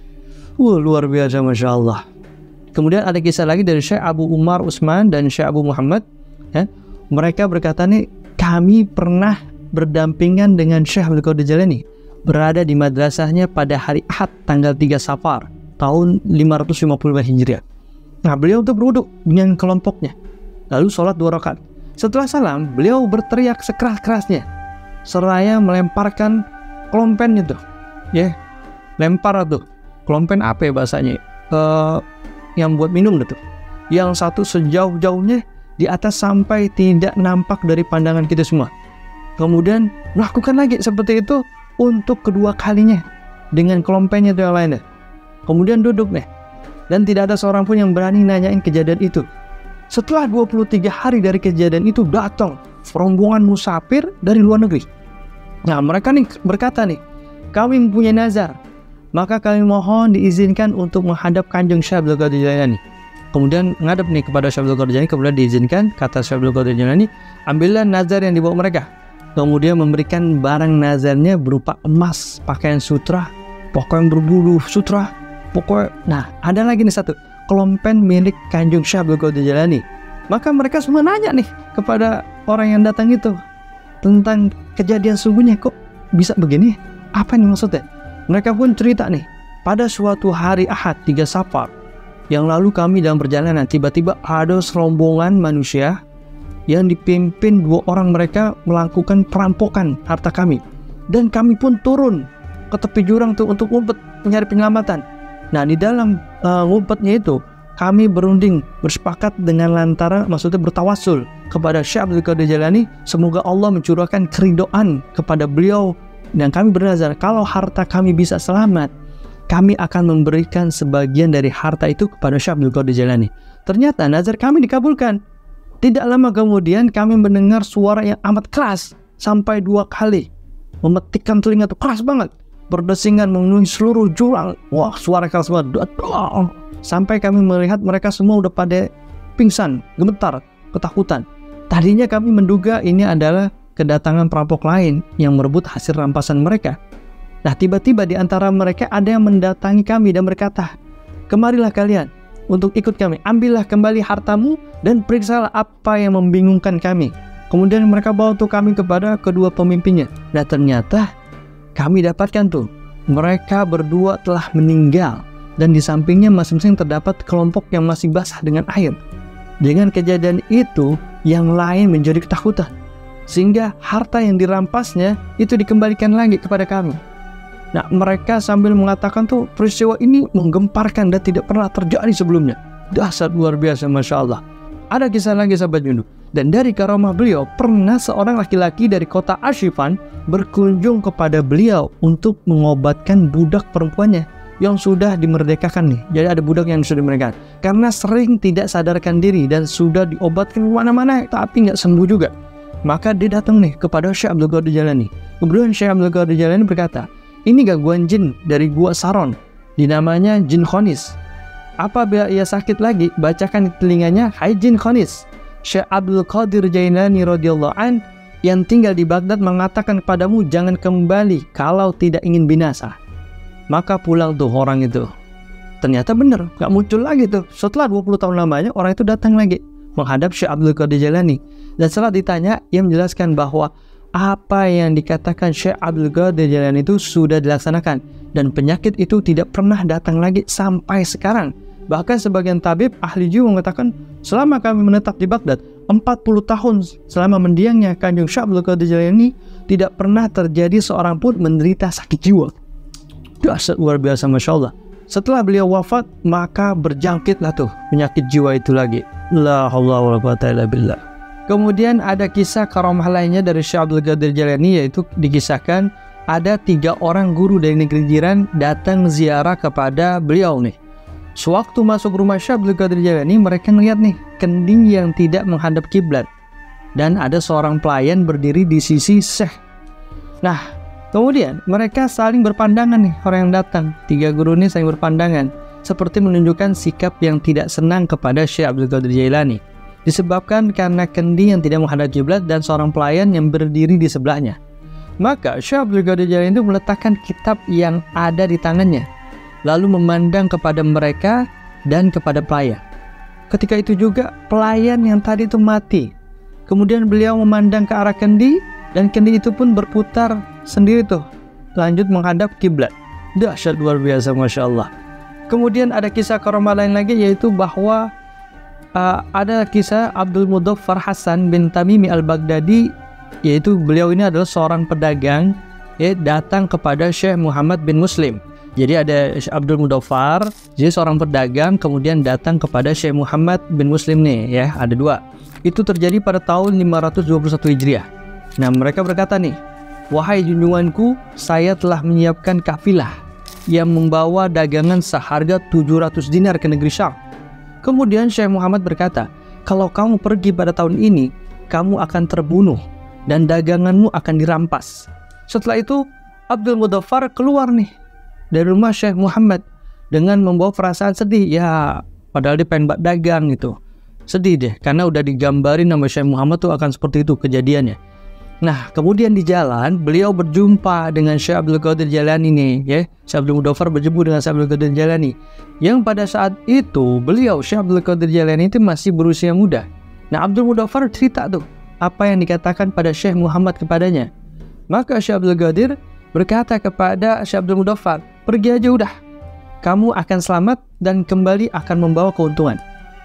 Wah, luar biasa, Masya Allah. Kemudian ada kisah lagi dari Syekh Abu Umar Utsman dan Syekh Abu Muhammad, ya. Mereka berkata nih, kami pernah berdampingan dengan Syekh Abdul Qadir Jailani berada di madrasahnya pada hari Ahad tanggal tiga Safar tahun lima ratus lima puluh lima Hijriah. Nah, beliau itu berwudu dengan kelompoknya, lalu sholat dua rakaat. Setelah salam, beliau berteriak sekeras-kerasnya seraya melemparkan kelompen itu, ya, lempar tuh kelompen apa ya bahasanya, uh, yang buat minum gitu, yang satu sejauh-jauhnya di atas sampai tidak nampak dari pandangan kita semua. Kemudian melakukan lagi seperti itu untuk kedua kalinya dengan kelompennya itu yang lainnya. Kemudian duduk nih, dan tidak ada seorang pun yang berani nanyain kejadian itu. Setelah dua puluh tiga hari dari kejadian itu, datang rombongan musafir dari luar negeri. Nah, mereka nih berkata nih, kami mempunyai nazar, maka kami mohon diizinkan untuk menghadap Kanjeng Syekh Abdul Qadir Jailani. Kemudian ngadep nih kepada Syekh Abdul Qadir Jailani, kemudian diizinkan, kata Syekh Abdul Qadir Jailani, ambillah nazar yang dibawa mereka. Kemudian memberikan barang nazarnya berupa emas, pakaian sutra, pokok yang berbulu sutra, pokok. Nah, ada lagi nih satu, kelompen milik Kanjeng Syekh Abdul Qadir Jailani. Maka mereka semua nanya nih kepada orang yang datang itu tentang kejadian sungguhnya, kok bisa begini? Apa nih maksudnya? Mereka pun cerita nih, pada suatu hari Ahad tiga Safar yang lalu kami dalam perjalanan, tiba-tiba ada serombongan manusia yang dipimpin dua orang mereka melakukan perampokan harta kami, dan kami pun turun ke tepi jurang tuh untuk ngumpet mencari penyelamatan. Nah, di dalam uh, ngumpetnya itu kami berunding bersepakat dengan lantara, maksudnya bertawasul kepada Syekh Abdul Qadir Jailani, semoga Allah mencurahkan keridhaan kepada beliau, dan kami bernazar kalau harta kami bisa selamat, kami akan memberikan sebagian dari harta itu kepada Syekh Abdul Qadir Jailani. Ternyata nazar kami dikabulkan. Tidak lama kemudian kami mendengar suara yang amat keras sampai dua kali, memetikkan telinga itu keras banget, berdesingan memenuhi seluruh jurang. Wah, suara keras banget. Sampai kami melihat mereka semua udah pada pingsan, gemetar, ketakutan. Tadinya kami menduga ini adalah kedatangan perampok lain yang merebut hasil rampasan mereka. Nah, tiba-tiba di antara mereka ada yang mendatangi kami dan berkata, kemarilah kalian untuk ikut kami, ambillah kembali hartamu dan periksalah apa yang membingungkan kami. Kemudian mereka bawa tuh kami kepada kedua pemimpinnya. Nah, ternyata kami dapatkan tuh mereka berdua telah meninggal, dan di sampingnya masing-masing terdapat kelompok yang masih basah dengan air. Dengan kejadian itu, yang lain menjadi ketakutan, sehingga harta yang dirampasnya itu dikembalikan lagi kepada kami. Nah, mereka sambil mengatakan tuh peristiwa ini menggemparkan dan tidak pernah terjadi sebelumnya. Dahsyat, luar biasa, Masya Allah. Ada kisah lagi sahabat Yunus, dan dari karamah beliau, pernah seorang laki-laki dari kota Ashifan berkunjung kepada beliau untuk mengobatkan budak perempuannya yang sudah dimerdekakan nih. Jadi ada budak yang sudah dimerdekakan karena sering tidak sadarkan diri dan sudah diobatkan kemana-mana tapi nggak sembuh juga. Maka dia datang nih kepada Syekh Abdul Qadir Jailani. Kemudian Syekh Abdul Qadir Jailani berkata, ini gangguan jin dari gua Saron, dinamanya jin khonis. Apabila ia sakit lagi, bacakan di telinganya, hai jin khonis, Syekh Abdul Qadir Jailani radhiyallahu an yang tinggal di Baghdad mengatakan kepadamu jangan kembali kalau tidak ingin binasa. Maka pulang tuh orang itu. Ternyata benar, gak muncul lagi tuh. Setelah dua puluh tahun lamanya, orang itu datang lagi menghadap Syekh Abdul Qadir Jailani. Dan setelah ditanya, ia menjelaskan bahwa apa yang dikatakan Syekh Abdul Qadir Jailani itu sudah dilaksanakan, dan penyakit itu tidak pernah datang lagi sampai sekarang. Bahkan sebagian tabib ahli jiwa mengatakan selama kami menetap di Baghdad empat puluh tahun selama mendiangnya Kanjeng Syekh Abdul Qadir Jailani, tidak pernah terjadi seorang pun menderita sakit jiwa. Dahsyat, luar biasa, Masya Allah. Setelah beliau wafat, maka berjangkitlah tuh penyakit jiwa itu lagi. La haula wala quwwata illa billah. Kemudian ada kisah karamah lainnya dari Syekh Abdul Qadir Jailani, yaitu dikisahkan ada tiga orang guru dari negeri jiran datang ziarah kepada beliau nih. Sewaktu masuk rumah Syekh Abdul Qadir Jailani, mereka melihat nih kendi yang tidak menghadap kiblat, dan ada seorang pelayan berdiri di sisi Syekh. Nah, kemudian mereka saling berpandangan nih, orang yang datang, tiga guru ini saling berpandangan. seperti menunjukkan sikap yang tidak senang kepada Syekh Abdul Qadir Jailani, disebabkan karena kendi yang tidak menghadap kiblat dan seorang pelayan yang berdiri di sebelahnya. Maka Syekh Abdul Qadir Jailani itu meletakkan kitab yang ada di tangannya, lalu memandang kepada mereka dan kepada pelayan. Ketika itu juga pelayan yang tadi itu mati. Kemudian beliau memandang ke arah kendi, dan kendi itu pun berputar sendiri tuh, lanjut menghadap kiblat. Dahsyat luar biasa, Masya Allah. Kemudian ada kisah karamah lain lagi, yaitu bahwa uh, ada kisah Abdul Mudhaffar Hasan bin Tamimi al-Baghdadi, yaitu beliau ini adalah seorang pedagang, ya, datang kepada Syekh Muhammad bin Muslim. Jadi ada Abdul Mudhaffar, jadi seorang pedagang, kemudian datang kepada Syekh Muhammad bin Muslim nih, ya, ada dua. Itu terjadi pada tahun lima ratus dua puluh satu Hijriah. Nah, mereka berkata nih, wahai junjunganku, saya telah menyiapkan kafilah yang membawa dagangan seharga tujuh ratus dinar ke negeri Syam. Kemudian Syekh Muhammad berkata, kalau kamu pergi pada tahun ini, kamu akan terbunuh dan daganganmu akan dirampas. Setelah itu, Abdul Mudhaffar keluar nih dari rumah Syekh Muhammad dengan membawa perasaan sedih. Ya, padahal dia pengen dagang gitu. Sedih deh, karena udah digambarin nama Syekh Muhammad tuh akan seperti itu kejadiannya. Nah, kemudian di jalan, beliau berjumpa dengan Syekh Abdul Qadir Jailani nih, ya. Syekh Abdul Mudhaffar berjumpa dengan Syekh Abdul Qadir Jailani, yang pada saat itu, beliau, Syekh Abdul Qadir Jailani itu masih berusia muda. Nah, Abdul Mudhaffar cerita tuh, apa yang dikatakan pada Syekh Muhammad kepadanya. Maka Syekh Abdul Qadir berkata kepada Syekh Abdul Mudhaffar, pergi aja udah, kamu akan selamat dan kembali akan membawa keuntungan.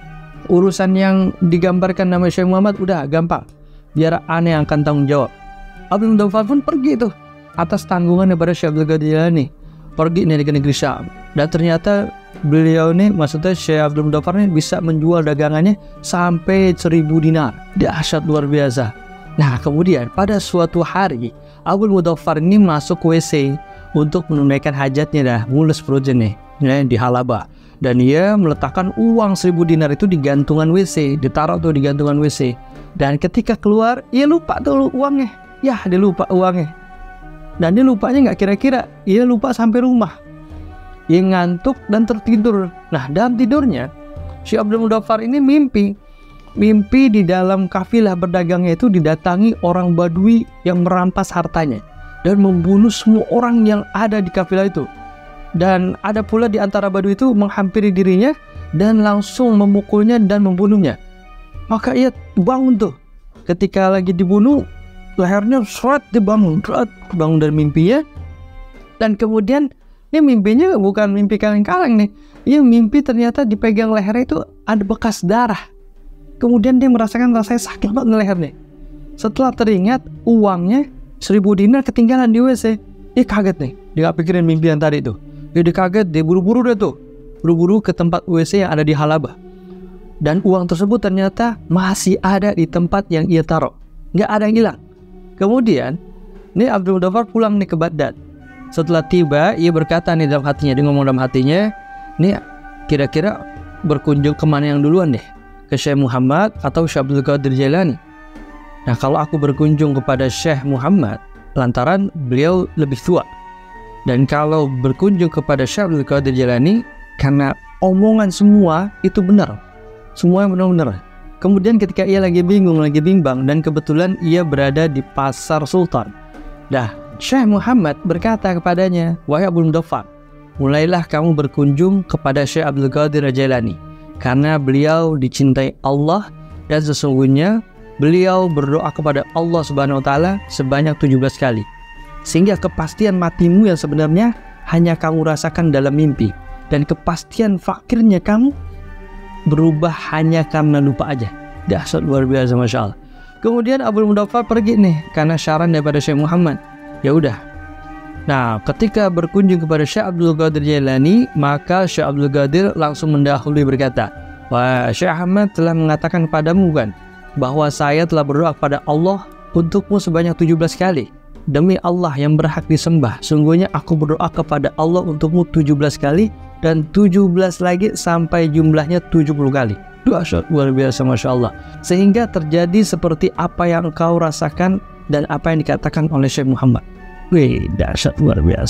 Urusan yang digambarkan nama Syekh Muhammad udah gampang, biar aneh yang akan tanggung jawab. Abdul Mudhaffar pun pergi tuh atas tanggungan daripada Syekh Abdul Qadir Jailani, pergi nih ke negeri Syam. Dan ternyata beliau nih, maksudnya Syekh Abdul Mudhaffar nih, bisa menjual dagangannya sampai seribu dinar. Dahsyat luar biasa. Nah, kemudian pada suatu hari Abdul Mudhaffar ini masuk W C untuk menunaikan hajatnya, dah mulus perutnya nih, ya, di halabah. Dan dia meletakkan uang seribu dinar itu di gantungan W C, ditaruh tuh di gantungan W C. Dan ketika keluar, ia lupa tuh uangnya. Ya, dia lupa uangnya. Dan dia lupanya nggak kira-kira, ia lupa sampai rumah. Ia ngantuk dan tertidur. Nah, dalam tidurnya, Syekh Abdul Mudhaffar ini mimpi. Mimpi di dalam kafilah berdagangnya itu didatangi orang Badui yang merampas hartanya dan membunuh semua orang yang ada di kafilah itu. Dan ada pula di antara Badui itu menghampiri dirinya dan langsung memukulnya dan membunuhnya. Maka ia bangun tuh. Ketika lagi dibunuh, lehernya seret dibangun, seret bangun dari mimpinya. Dan kemudian ini mimpinya bukan mimpi kaleng-kaleng nih. Ia mimpi ternyata dipegang lehernya itu ada bekas darah. Kemudian dia merasakan rasanya sakit banget di lehernya. Setelah teringat uangnya seribu dinar ketinggalan di W C, dia kaget nih. Dia gak pikirin mimpi yang tadi itu. Dia kaget, dia buru-buru deh tuh, buru-buru ke tempat W C yang ada di halabah. Dan uang tersebut ternyata masih ada di tempat yang ia taruh, nggak ada yang hilang. Kemudian, ini Abdul Mudhaffar pulang nih ke Baghdad. Setelah tiba, ia berkata nih dalam hatinya, dia ngomong dalam hatinya, nih kira-kira berkunjung kemana yang duluan deh, ke Syekh Muhammad atau Syekh Abdul Qadir Jailani. Nah, kalau aku berkunjung kepada Syekh Muhammad, lantaran beliau lebih tua. Dan kalau berkunjung kepada Syekh Abdul Qadir Jailani, karena omongan semua itu benar, semua yang benar-benar. Kemudian ketika ia lagi bingung, lagi bimbang, dan kebetulan ia berada di Pasar Sultan. Nah, Syekh Muhammad berkata kepadanya, wahai Abdul Mudhaffar, mulailah kamu berkunjung kepada Syekh Abdul Qadir Jailani, karena beliau dicintai Allah dan sesungguhnya beliau berdoa kepada Allah Subhanahu wa taala sebanyak tujuh belas kali. Sehingga kepastian matimu yang sebenarnya hanya kamu rasakan dalam mimpi, dan kepastian fakirnya kamu berubah hanya karena lupa aja. Dahsyat luar biasa, Masya Allah. Kemudian Abdul Mudhaffar pergi nih karena syaran daripada Syekh Muhammad. Ya udah. Nah, ketika berkunjung kepada Syekh Abdul Qadir Jailani, maka Syekh Abdul Qadir langsung mendahului berkata, wah, Syekh Ahmad telah mengatakan kepadamu kan, bahwa saya telah berdoa kepada Allah untukmu sebanyak tujuh belas kali. Demi Allah yang berhak disembah, sungguhnya aku berdoa kepada Allah untukmu tujuh belas kali, dan tujuh belas lagi sampai jumlahnya tujuh puluh kali. Dahsyat luar biasa, Masya Allah. Sehingga terjadi seperti apa yang engkau rasakan dan apa yang dikatakan oleh Syekh Muhammad. Wih, dahsyat luar biasa.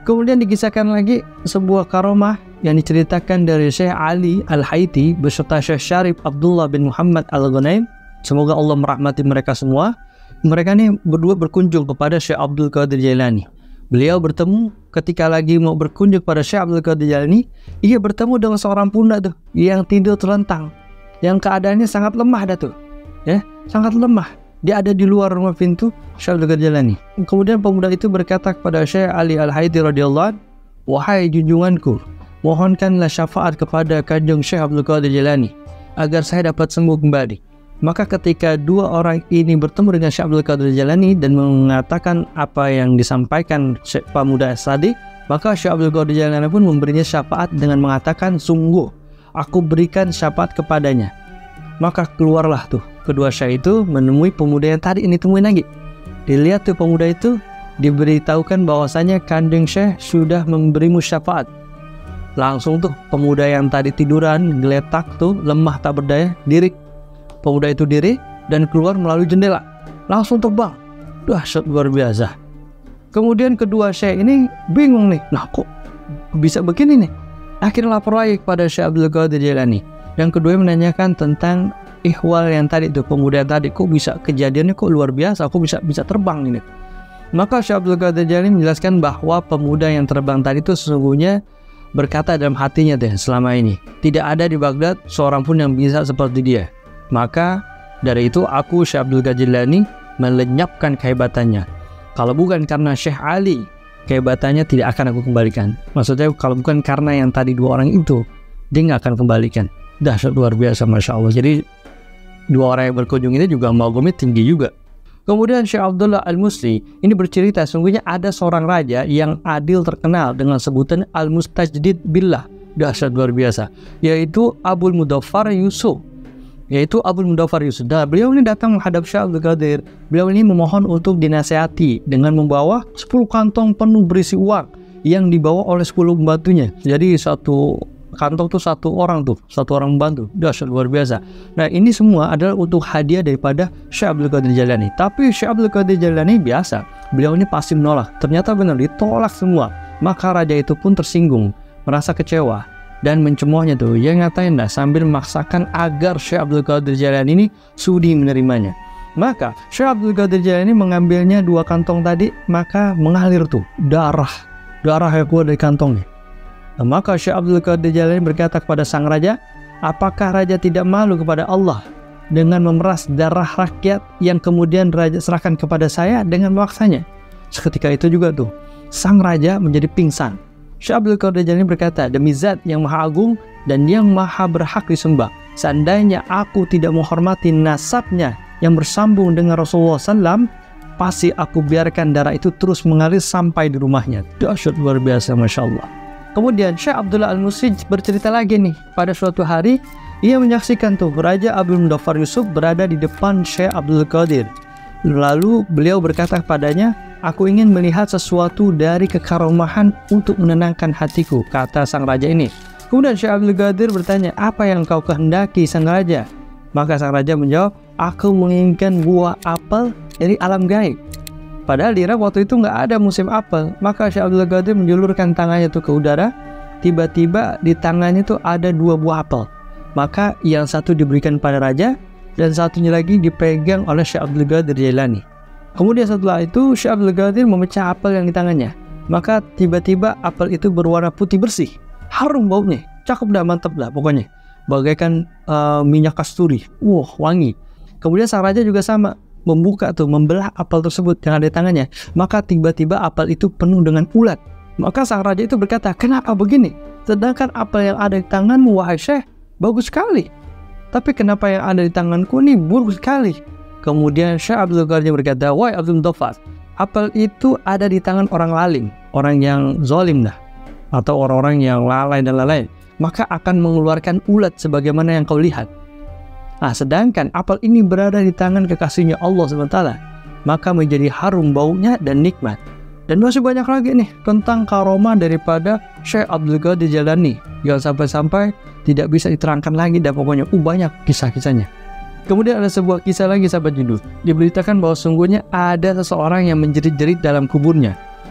Kemudian dikisahkan lagi sebuah karomah yang diceritakan dari Syekh Ali Al-Haiti beserta Syekh Syarif Abdullah bin Muhammad Al-Ghanaim. Semoga Allah merahmati mereka semua. Mereka ini berdua berkunjung kepada Syekh Abdul Qadir Jailani. Beliau bertemu ketika lagi mau berkunjung pada Syekh Abdul Qadir Jailani, ia bertemu dengan seorang pundak tuh yang tidur terlentang, yang keadaannya sangat lemah dah tuh, ya, sangat lemah. Dia ada di luar rumah pintu Syekh Abdul Qadir Jailani. Kemudian pemuda itu berkata kepada Syekh Ali Al-Haiti radhiyallahu anhu, "Wahai junjunganku, mohonkanlah syafaat kepada Kanjeng Syekh Abdul Qadir Jailani agar saya dapat sembuh kembali." Maka ketika dua orang ini bertemu dengan Syekh Abdul Qadir Jailani dan mengatakan apa yang disampaikan Syekh pemuda tadi, maka Syekh Abdul Qadir Jailani pun memberinya syafaat dengan mengatakan, "Sungguh, aku berikan syafaat kepadanya." Maka keluarlah tuh kedua syekh itu menemui pemuda yang tadi ini temuin lagi. Dilihat tuh pemuda itu, diberitahukan bahwasanya Kanjeng Syekh sudah memberimu syafaat. Langsung tuh pemuda yang tadi tiduran, geletak tuh, lemah tak berdaya, diri. Pemuda itu diri dan keluar melalui jendela, langsung terbang. Dahsyat luar biasa. Kemudian kedua syekh ini bingung nih, nah kok bisa begini nih? Akhirnya lapor lagi kepada Syekh Abdul Qadir Jailani. Yang kedua menanyakan tentang ihwal yang tadi itu, pemuda yang tadi, kok bisa kejadiannya kok luar biasa, kok bisa bisa terbang ini. Maka Syekh Abdul Qadir Jailani menjelaskan bahwa pemuda yang terbang tadi itu sesungguhnya berkata dalam hatinya deh, selama ini tidak ada di Baghdad seorang pun yang bisa seperti dia. Maka dari itu aku Syekh Abdul Qadir Jailani melenyapkan kehebatannya. Kalau bukan karena Syekh Ali, kehebatannya tidak akan aku kembalikan. Maksudnya kalau bukan karena yang tadi dua orang itu, dia nggak akan kembalikan. Dahsyat luar biasa, Masya Allah. Jadi dua orang yang berkunjung ini juga magomnya tinggi juga. Kemudian Syekh Abdullah Al-Musli ini bercerita, sungguhnya ada seorang raja yang adil terkenal dengan sebutan Al-Mustajdid Billah. Dahsyat luar biasa, yaitu Abul Mudaffar Yusuf. Yaitu Abul Mudaffar Yusuf. Nah, beliau ini datang menghadap Syekh Abdul Qadir. Beliau ini memohon untuk dinasihati dengan membawa sepuluh kantong penuh berisi uang yang dibawa oleh sepuluh pembantunya. Jadi satu kantong tuh satu orang tuh, satu orang membantu. Dahsyat luar biasa. Nah, ini semua adalah untuk hadiah daripada Syekh Abdul Qadir Jailani. Tapi Syekh Abdul Qadir Jailani biasa, beliau ini pasti menolak. Ternyata benar ditolak semua. Maka raja itu pun tersinggung, merasa kecewa dan mencemoohnya tuh, yang ngatain dah sambil memaksakan agar Syekh Abdul Qadir Jailani ini sudi menerimanya. Maka Syekh Abdul Qadir Jailani mengambilnya dua kantong tadi, maka mengalir tuh darah, darah yang keluar dari kantongnya. Nah, maka Syekh Abdul Qadir Jailani berkata kepada sang raja, apakah raja tidak malu kepada Allah dengan memeras darah rakyat yang kemudian raja serahkan kepada saya dengan memaksanya? Seketika itu juga tuh sang raja menjadi pingsan. Syekh Abdul Qadir Jailani berkata, demi zat yang maha agung dan yang maha berhak disembah, seandainya aku tidak menghormati nasabnya yang bersambung dengan Rasulullah shallallahu alaihi wasallam, pasti aku biarkan darah itu terus mengalir sampai di rumahnya. Dahsyat luar biasa, Masya Allah. Kemudian Syekh Abdullah Al-Musli bercerita lagi nih, pada suatu hari ia menyaksikan tuh Raja Abul Mudaffar Yusuf berada di depan Syekh Abdul Qadir. Lalu beliau berkata kepadanya, aku ingin melihat sesuatu dari kekaromahan untuk menenangkan hatiku, kata sang raja ini. Kemudian Syekh Abdul Qadir bertanya, apa yang kau kehendaki sang raja? Maka sang raja menjawab, aku menginginkan buah apel dari alam gaib. Padahal di Irak waktu itu nggak ada musim apel. Maka Syekh Abdul Qadir menjulurkan tangannya tuh ke udara. Tiba-tiba di tangannya tuh ada dua buah apel. Maka yang satu diberikan pada raja dan satunya lagi dipegang oleh Syekh Abdul Qadir Jailani. Kemudian setelah itu Syekh Abdul Qadir memecah apel yang di tangannya. Maka tiba-tiba apel itu berwarna putih bersih, harum baunya, cakep dah, mantep dah pokoknya, bagaikan uh, minyak kasturi, wah wangi. Kemudian sang raja juga sama, membuka tuh, membelah apel tersebut yang ada di tangannya. Maka tiba-tiba apel itu penuh dengan ulat. Maka sang raja itu berkata, kenapa begini? Sedangkan apel yang ada di tanganmu wahai Syekh bagus sekali, tapi kenapa yang ada di tanganku ini buruk sekali? Kemudian Syekh Abdul Qadir berkata, wahai Abdul Mudaffar, apel itu ada di tangan orang lalim, orang yang zalim dah, atau orang-orang yang lalai dan lain-lain, maka akan mengeluarkan ulat sebagaimana yang kau lihat. Nah, sedangkan apel ini berada di tangan kekasihnya Allah subhanahu wa taala, maka menjadi harum baunya dan nikmat. Dan masih banyak lagi nih tentang karomah daripada Syekh Abdul Qadir Jailani yang sampai-sampai tidak bisa diterangkan lagi, dan pokoknya uh, banyak kisah-kisahnya. Kemudian ada sebuah kisah lagi sahabat judul, diberitakan bahwa sungguhnya ada seseorang yang menjerit-jerit dalam kuburnya.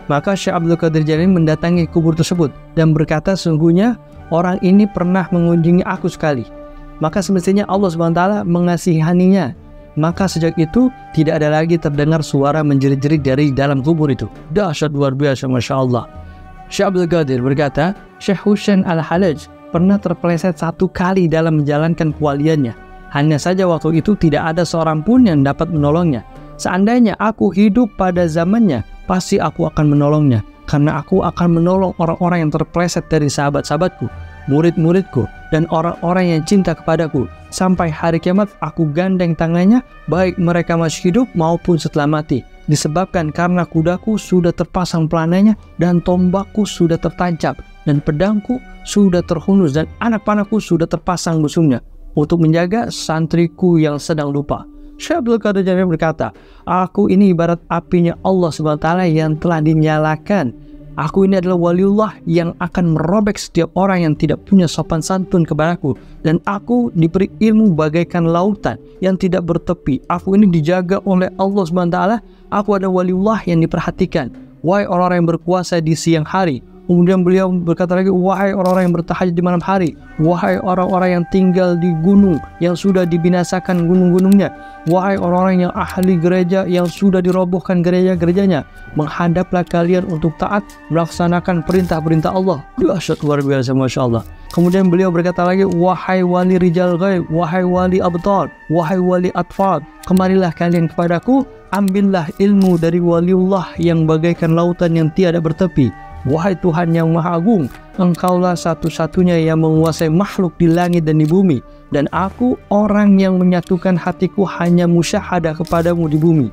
Maka Syekh Abdul Qadir Jailani mendatangi kubur tersebut dan berkata, sungguhnya orang ini pernah mengunjungi aku sekali, maka semestinya Allah subhanahu wa taala mengasihaninya. Maka sejak itu tidak ada lagi terdengar suara menjerit-jerit dari dalam kubur itu. Dahsyat luar biasa, Masya Allah. Syekh Abdul Qadir berkata, Syekh Husain Al-Halaj pernah terpeleset satu kali dalam menjalankan kewaliannya. Hanya saja waktu itu tidak ada seorang pun yang dapat menolongnya. Seandainya aku hidup pada zamannya, pasti aku akan menolongnya, karena aku akan menolong orang-orang yang terpeleset dari sahabat-sahabatku, murid-muridku, dan orang-orang yang cinta kepadaku. Sampai hari kiamat aku gandeng tangannya, baik mereka masih hidup maupun setelah mati. Disebabkan karena kudaku sudah terpasang pelananya, dan tombakku sudah tertancap, dan pedangku sudah terhunus, dan anak panahku sudah terpasang busungnya, untuk menjaga santriku yang sedang lupa. Syekh Abdul Qadir Jailani berkata, aku ini ibarat apinya Allah subhanahu wa taala yang telah dinyalakan. Aku ini adalah waliullah yang akan merobek setiap orang yang tidak punya sopan santun kepadaku. Dan aku diberi ilmu bagaikan lautan yang tidak bertepi. Aku ini dijaga oleh Allah subhanahu wa taala. Aku adalah waliullah yang diperhatikan. Wahai orang-orang yang berkuasa di siang hari. Kemudian beliau berkata lagi, wahai orang-orang yang bertahajud di malam hari, wahai orang-orang yang tinggal di gunung yang sudah dibinasakan gunung-gunungnya, wahai orang-orang yang ahli gereja yang sudah dirobohkan gereja-gerejanya, menghadaplah kalian untuk taat melaksanakan perintah-perintah Allah. Dahsyat luar biasa, Masya Allah. Kemudian beliau berkata lagi, wahai wali rijal ghaib, wahai wali abtar, wahai wali atfal, kemarilah kalian kepadaku, ambillah ilmu dari waliullah yang bagaikan lautan yang tiada bertepi. Wahai Tuhan yang Maha Agung, Engkaulah satu-satunya yang menguasai makhluk di langit dan di bumi, dan aku orang yang menyatukan hatiku hanya musyahadah kepadamu di bumi.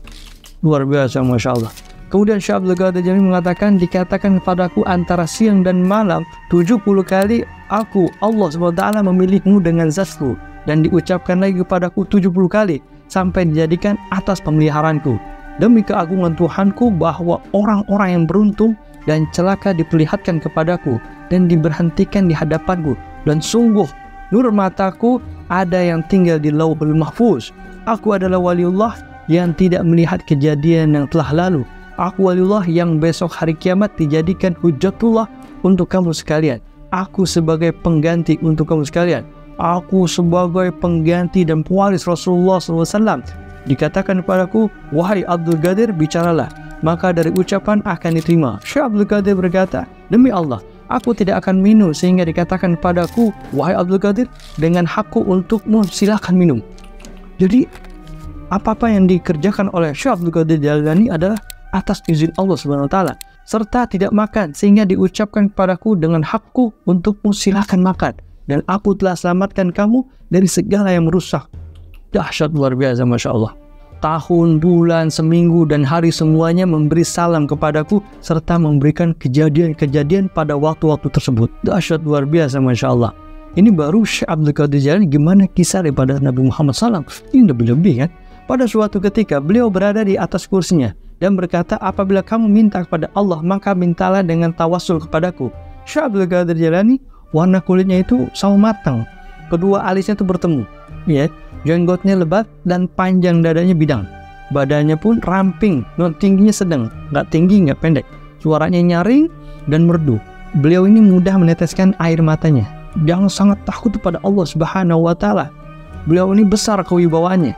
Luar biasa, Masya Allah. Kemudian Syekh Abdul Qadir Jailani mengatakan, dikatakan kepadaku antara siang dan malam tujuh puluh kali aku, Allah subhanahu wa taala, memilihmu dengan zatku, dan diucapkan lagi kepadaku tujuh puluh kali sampai dijadikan atas pemeliharaanku. Demi keagungan Tuhanku bahwa orang-orang yang beruntung dan celaka diperlihatkan kepadaku dan diberhentikan di hadapanku, dan sungguh nur mataku ada yang tinggal di Lauhul Mahfuz. Aku adalah waliullah yang tidak melihat kejadian yang telah lalu. Aku waliullah yang besok hari kiamat dijadikan hujjatullah untuk kamu sekalian. Aku sebagai pengganti untuk kamu sekalian. Aku sebagai pengganti dan pewaris Rasulullah shallallahu alaihi wasallam. Dikatakan kepadaku, wahai Abdul Qadir, bicaralah, maka dari ucapan akan diterima. Syekh Abdul Qadir berkata, demi Allah, aku tidak akan minum sehingga dikatakan padaku, wahai Abdul Qadir, dengan hakku untukmu silakan minum. Jadi apa-apa yang dikerjakan oleh Syekh Abdul Qadir Jailani adalah atas izin Allah subhanahu wa taala, serta tidak makan sehingga diucapkan kepadaku, dengan hakku untukmu silakan makan, dan aku telah selamatkan kamu dari segala yang merusak. Dahsyat luar biasa, Masya Allah. Tahun, bulan, seminggu, dan hari semuanya memberi salam kepadaku serta memberikan kejadian-kejadian pada waktu-waktu tersebut. Dahsyat luar biasa, Masya Allah. Ini baru Syekh Abdul Qadir Jailani, gimana kisah daripada Nabi Muhammad shallallahu alaihi wasallam. Ini lebih-lebih kan. Pada suatu ketika beliau berada di atas kursinya dan berkata, apabila kamu minta kepada Allah, maka mintalah dengan tawasul kepadaku. Syekh Abdul Qadir Jailani, warna kulitnya itu sawo matang, kedua alisnya itu bertemu, ya. Jenggotnya lebat dan panjang dadanya bidang. Badannya pun ramping, non tingginya sedang, nggak tinggi nggak pendek. Suaranya nyaring dan merdu. Beliau ini mudah meneteskan air matanya. Yang sangat takut kepada Allah Subhanahu wa taala. Beliau ini besar kewibawaannya.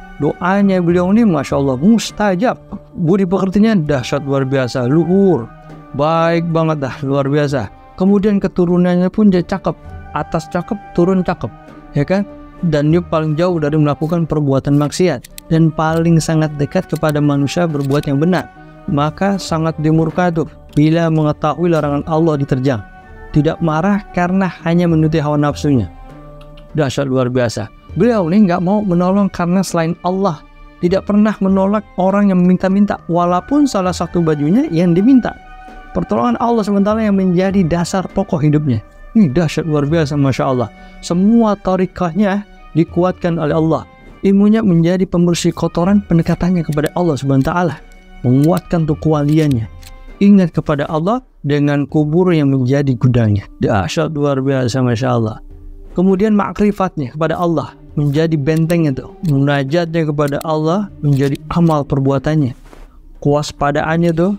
Doanya beliau ini Masya Allah mustajab. Budi pekertinya dahsyat luar biasa, luhur, baik banget dah, luar biasa. Kemudian keturunannya pun dia cakep, atas cakep, turun cakep, ya kan? Dan dia paling jauh dari melakukan perbuatan maksiat dan paling sangat dekat kepada manusia berbuat yang benar. Maka sangat dimurkai tuh bila mengetahui larangan Allah diterjang. Tidak marah karena hanya menuruti hawa nafsunya. Dahsyat luar biasa. Beliau ini nggak mau menolong karena selain Allah. Tidak pernah menolak orang yang meminta-minta, walaupun salah satu bajunya yang diminta. Pertolongan Allah sementara yang menjadi dasar pokok hidupnya. Ini dahsyat luar biasa, Masya Allah. Semua tarikahnya dikuatkan oleh Allah. Ilmunya menjadi pembersih kotoran, pendekatannya kepada Allah subhanahu wa taala menguatkan tuh kewaliannya. Ingat kepada Allah dengan kubur yang menjadi gudangnya. Dahsyat luar biasa, Masya Allah. Kemudian makrifatnya kepada Allah menjadi bentengnya tuh. Munajatnya kepada Allah menjadi amal perbuatannya. Kewaspadaannya tuh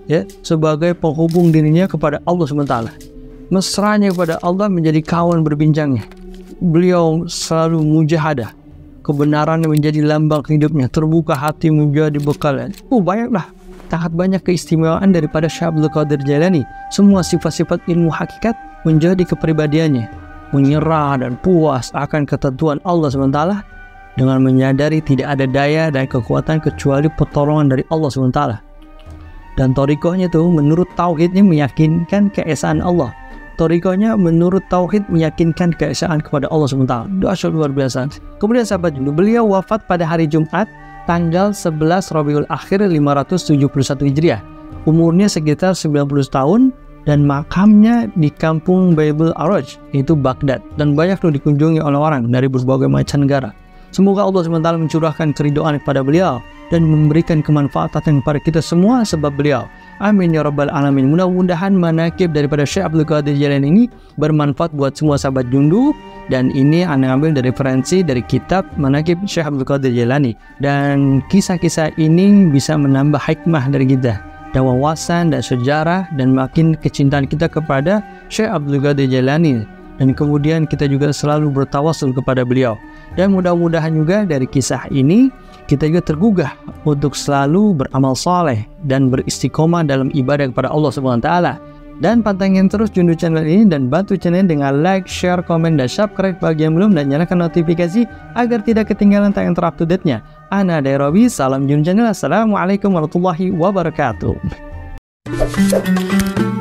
ya, sebagai penghubung dirinya kepada Allah subhanahu wa taala. Mesranya kepada Allah menjadi kawan berbincangnya. Beliau selalu mujahadah, kebenaran menjadi lambang hidupnya, terbuka hati menjadi bekalnya. Oh, banyaklah, sangat banyak keistimewaan daripada Syekh Abdul Qadir Jailani. Semua sifat-sifat ilmu hakikat menjadi kepribadiannya, menyerah dan puas akan ketentuan Allah subhanahu wa taala dengan menyadari tidak ada daya dan kekuatan kecuali pertolongan dari Allah subhanahu wa taala. Dan torikohnya itu menurut tauhidnya meyakinkan keesaan Allah. Torikohnya menurut tauhid meyakinkan keesaan kepada Allah subhanahu wa taala. Dahsyat luar biasa. Kemudian sahabat juga, beliau wafat pada hari Jumat tanggal sebelas Rabiul Akhir lima ratus tujuh puluh satu Hijriah. Umurnya sekitar sembilan puluh tahun dan makamnya di kampung Babel Aroj, yaitu Baghdad, dan banyak loh dikunjungi oleh orang dari berbagai macam negara. Semoga Allah subhanahu wa taala mencurahkan keridhaan kepada beliau dan memberikan kemanfaatan kepada kita semua sebab beliau. Amin ya rabbal alamin. Mudah-mudahan manaqib daripada Syekh Abdul Qadir Jailani ini bermanfaat buat semua sahabat jundu, dan ini Anda ambil dari referensi dari kitab Manaqib Syekh Abdul Qadir Jailani, dan kisah-kisah ini bisa menambah hikmah dari kita dan wawasan dan sejarah dan makin kecintaan kita kepada Syekh Abdul Qadir Jailani, dan kemudian kita juga selalu bertawasul kepada beliau. Dan mudah-mudahan juga dari kisah ini kita juga tergugah untuk selalu beramal saleh dan beristiqomah dalam ibadah kepada Allah subhanahu wa taala. Dan pantengin terus Jundu channel ini dan bantu channel dengan like, share, komen, dan subscribe bagi yang belum, dan nyalakan notifikasi agar tidak ketinggalan tayang ter up to date-nya. Ana Dairobi, salam Jundu channel. Assalamualaikum warahmatullahi wabarakatuh.